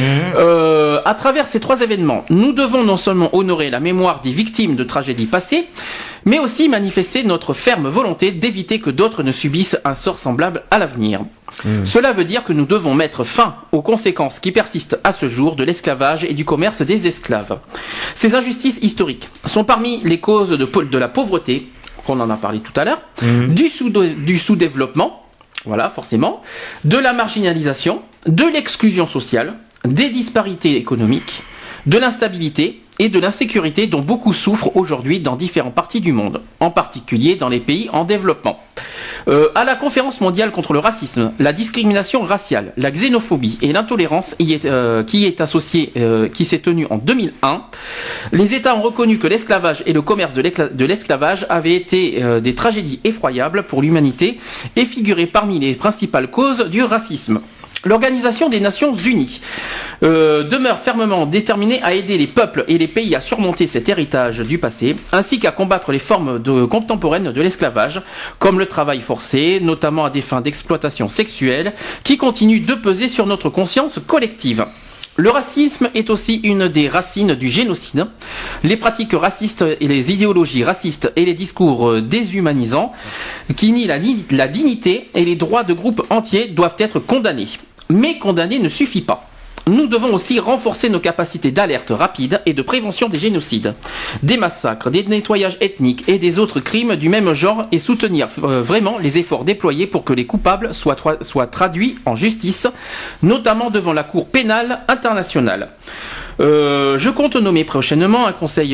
À travers ces 3 événements, nous devons non seulement honorer la mémoire des victimes de tragédies passées, mais aussi manifester notre ferme volonté d'éviter que d'autres ne subissent un sort semblable à l'avenir. Cela veut dire que nous devons mettre fin aux conséquences qui persistent à ce jour de l'esclavage et du commerce des esclaves. Ces injustices historiques sont parmi les causes de la pauvreté, qu'on en a parlé tout à l'heure, du sous-développement, voilà, forcément, de la marginalisation, de l'exclusion sociale, des disparités économiques, de l'instabilité et de l'insécurité dont beaucoup souffrent aujourd'hui dans différentes parties du monde, en particulier dans les pays en développement. À la conférence mondiale contre le racisme, la discrimination raciale, la xénophobie et l'intolérance qui s'est tenue en 2001, les États ont reconnu que l'esclavage et le commerce de l'esclavage avaient été des tragédies effroyables pour l'humanité et figuraient parmi les principales causes du racisme. L'Organisation des Nations Unies demeure fermement déterminée à aider les peuples et les pays à surmonter cet héritage du passé, ainsi qu'à combattre les formes contemporaines de l'esclavage, comme le travail forcé, notamment à des fins d'exploitation sexuelle, qui continuent de peser sur notre conscience collective. Le racisme est aussi une des racines du génocide. Les pratiques racistes et les idéologies racistes et les discours déshumanisants qui nient la dignité et les droits de groupes entiers doivent être condamnés. Mais condamner ne suffit pas. Nous devons aussi renforcer nos capacités d'alerte rapide et de prévention des génocides, des massacres, des nettoyages ethniques et des autres crimes du même genre et soutenir vraiment les efforts déployés pour que les coupables soient traduits en justice, notamment devant la Cour pénale internationale. Je compte nommer prochainement un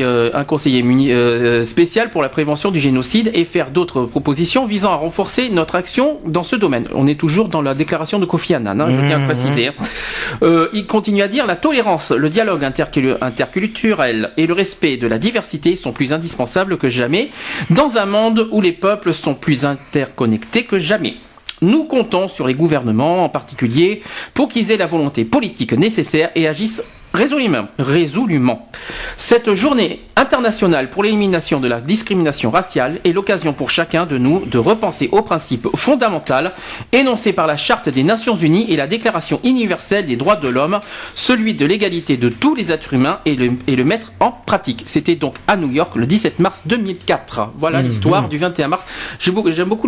conseiller spécial pour la prévention du génocide et faire d'autres propositions visant à renforcer notre action dans ce domaine. On est toujours dans la déclaration de Kofi Annan, je tiens à le préciser. Il continue à dire: la tolérance, le dialogue interculturel et le respect de la diversité sont plus indispensables que jamais dans un monde où les peuples sont plus interconnectés que jamais. Nous comptons sur les gouvernements en particulier pour qu'ils aient la volonté politique nécessaire et agissent résolument. Cette journée internationale pour l'élimination de la discrimination raciale est l'occasion pour chacun de nous de repenser aux principes fondamentaux énoncés par la Charte des Nations Unies et la Déclaration universelle des droits de l'homme, celui de l'égalité de tous les êtres humains et le mettre en pratique. C'était donc à New York le 17 mars 2004. Voilà l'histoire du 21 mars. J'aime beaucoup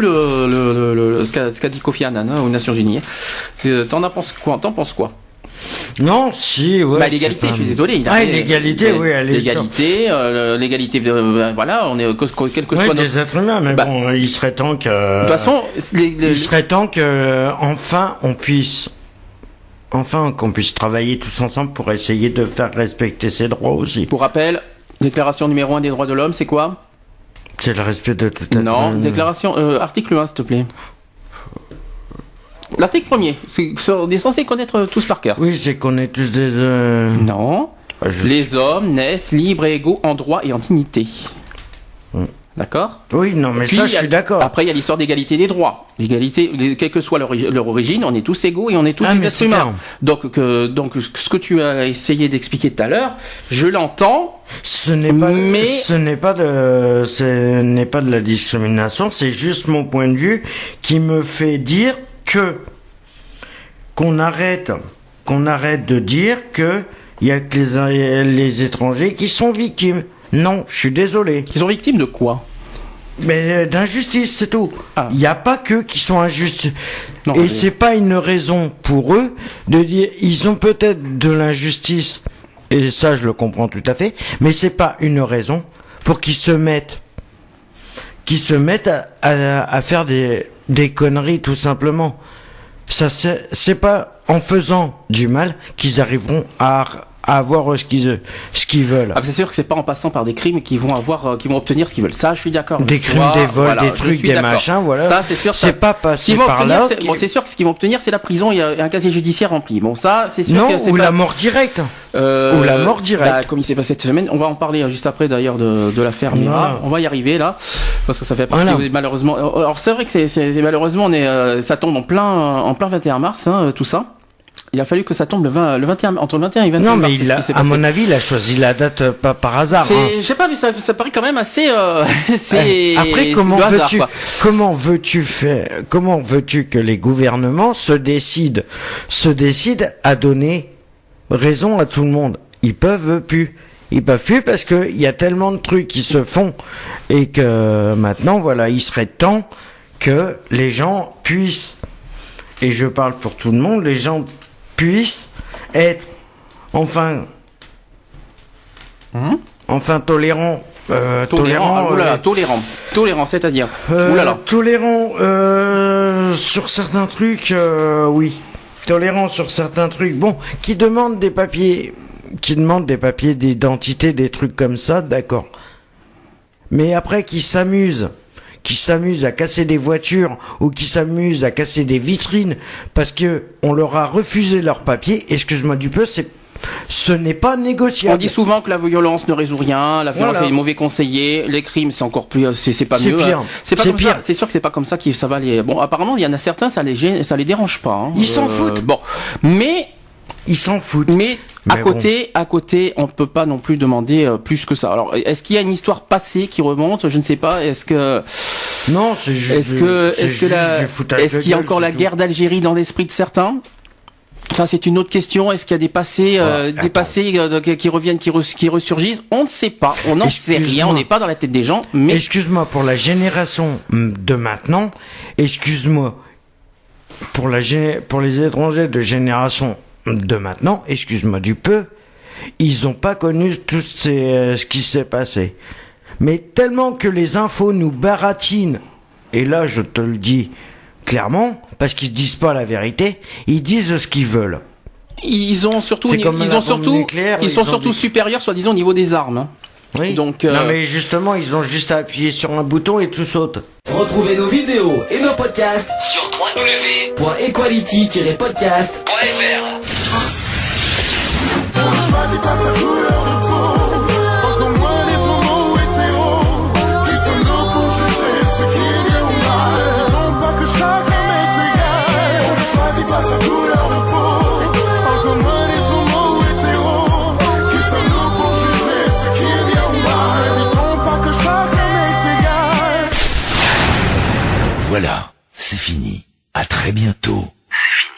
ce qu'a dit Kofi Annan aux Nations Unies. T'en penses quoi? Non, si, ouais. Bah, l'égalité, je suis désolé. L'égalité, oui, elle est l'égalité, voilà, on est, quel que soit notre... des êtres humains, mais bon, il serait temps que... De toute façon, il serait temps que, qu'on puisse travailler tous ensemble pour essayer de faire respecter ses droits aussi. Pour rappel, déclaration numéro 1 des droits de l'homme, c'est quoi? C'est le respect de tout être humain. Non, déclaration, article 1, s'il te plaît. L'article 1er, on est censé connaître tous par cœur. Oui, c'est qu'on est tous des... Non. Les hommes naissent libres et égaux en droit et en dignité. D'accord? Oui, non, mais puis, ça, je suis d'accord. Après, il y a l'histoire d'égalité des droits. L'égalité, quelle que soit leur origine, on est tous égaux et on est tous des êtres humains. Donc, ce que tu as essayé d'expliquer tout à l'heure, je l'entends. Ce n'est pas de la discrimination, c'est juste mon point de vue qui me fait dire qu'on arrête de dire que il y a que les étrangers qui sont victimes. Non, je suis désolé. Ils sont victimes de quoi? Mais d'injustice, c'est tout. Il n'y a pas que qui sont injustes. Non, et c'est pas une raison pour eux de dire ils ont peut-être de l'injustice. Et ça, je le comprends tout à fait. Mais c'est pas une raison pour qu'ils se mettent à faire des conneries, tout simplement. Ça, c'est pas en faisant du mal qu'ils arriveront à à avoir ce qu'ils veulent. Ah, c'est sûr que c'est pas en passant par des crimes qu'ils vont obtenir ce qu'ils veulent. Ça, je suis d'accord. Des crimes, des vols, voilà, des trucs, des machins, voilà. Ça, c'est sûr. C'est pas passé par là. Bon, c'est sûr que ce qu'ils vont obtenir, c'est la prison et un casier judiciaire rempli. Bon, ça, c'est sûr. Non, que c'est ou pas... la mort directe. Ou la mort directe. Bah, comme il s'est passé cette semaine, on va en parler juste après d'ailleurs de l'affaire Mira. On va y arriver là, parce que ça fait partie malheureusement. Alors c'est vrai que c'est malheureusement ça tombe en plein 21 mars, hein, tout ça. Il a fallu que ça tombe entre le 21 et 21 non, mars. Non, mais à mon avis, il a choisi la date pas par hasard. Je sais pas, mais ça paraît quand même assez. Après, comment veux-tu que les gouvernements se décident à donner raison à tout le monde? Ils peuvent plus parce que il y a tellement de trucs qui se font et que maintenant, voilà, il serait temps que les gens puissent, et je parle pour tout le monde, les gens puissent être enfin tolérants. Tolérant, c'est-à-dire tolérant sur certains trucs, oui. Tolérant sur certains trucs. Bon, qui demandent des papiers d'identité, des trucs comme ça, d'accord. Mais après, qui s'amusent à casser des voitures ou qui s'amusent à casser des vitrines parce que on leur a refusé leurs papiers, excuse-moi du peu, ce n'est pas négociable. On dit souvent que la violence ne résout rien, la violence est mauvais conseiller, les crimes c'est encore plus, c'est pas mieux. Pire. C'est pire. C'est sûr que c'est pas comme ça que ça va aller. Bon, apparemment il y en a certains, ça les dérange pas. Hein. Ils s'en foutent. Bon, mais ils s'en foutent. Mais à côté, on peut pas non plus demander plus que ça. Alors, est-ce qu'il y a une histoire passée qui remonte? Je ne sais pas. Est-ce que non, c'est juste. Est-ce qu'il y a encore la guerre d'Algérie dans l'esprit de certains? Ça, c'est une autre question. Est-ce qu'il y a des passés, qui reviennent, qui ressurgissent? On ne sait pas. On n'en sait rien. On n'est pas dans la tête des gens. Mais excuse-moi pour la génération de maintenant. Excuse-moi pour les étrangers de génération de maintenant. Excuse-moi du peu. Ils n'ont pas connu tout ce qui s'est passé. Mais tellement que les infos nous baratinent. Et là, je te le dis clairement, parce qu'ils disent pas la vérité, ils disent ce qu'ils veulent. Ils sont surtout supérieurs, soi-disant, au niveau des armes. Hein. Oui. Donc, non mais justement, ils ont juste à appuyer sur un bouton et tout saute. Retrouvez nos vidéos et nos podcasts sur www.equality-podcast.fr. Choisis pas sa couleur de peau. Encore moins les tourments hétéros. Qui sommes-nous pour juger ce qui est bien ou mal? Disons pas que chacun est égal. On ne choisit pas sa couleur de peau. Encore moins les tourments hétéros. Qui sommes-nous pour juger ce qui est bien ou mal? Disons pas que chacun est égal. Voilà, c'est fini. À très bientôt. C'est fini.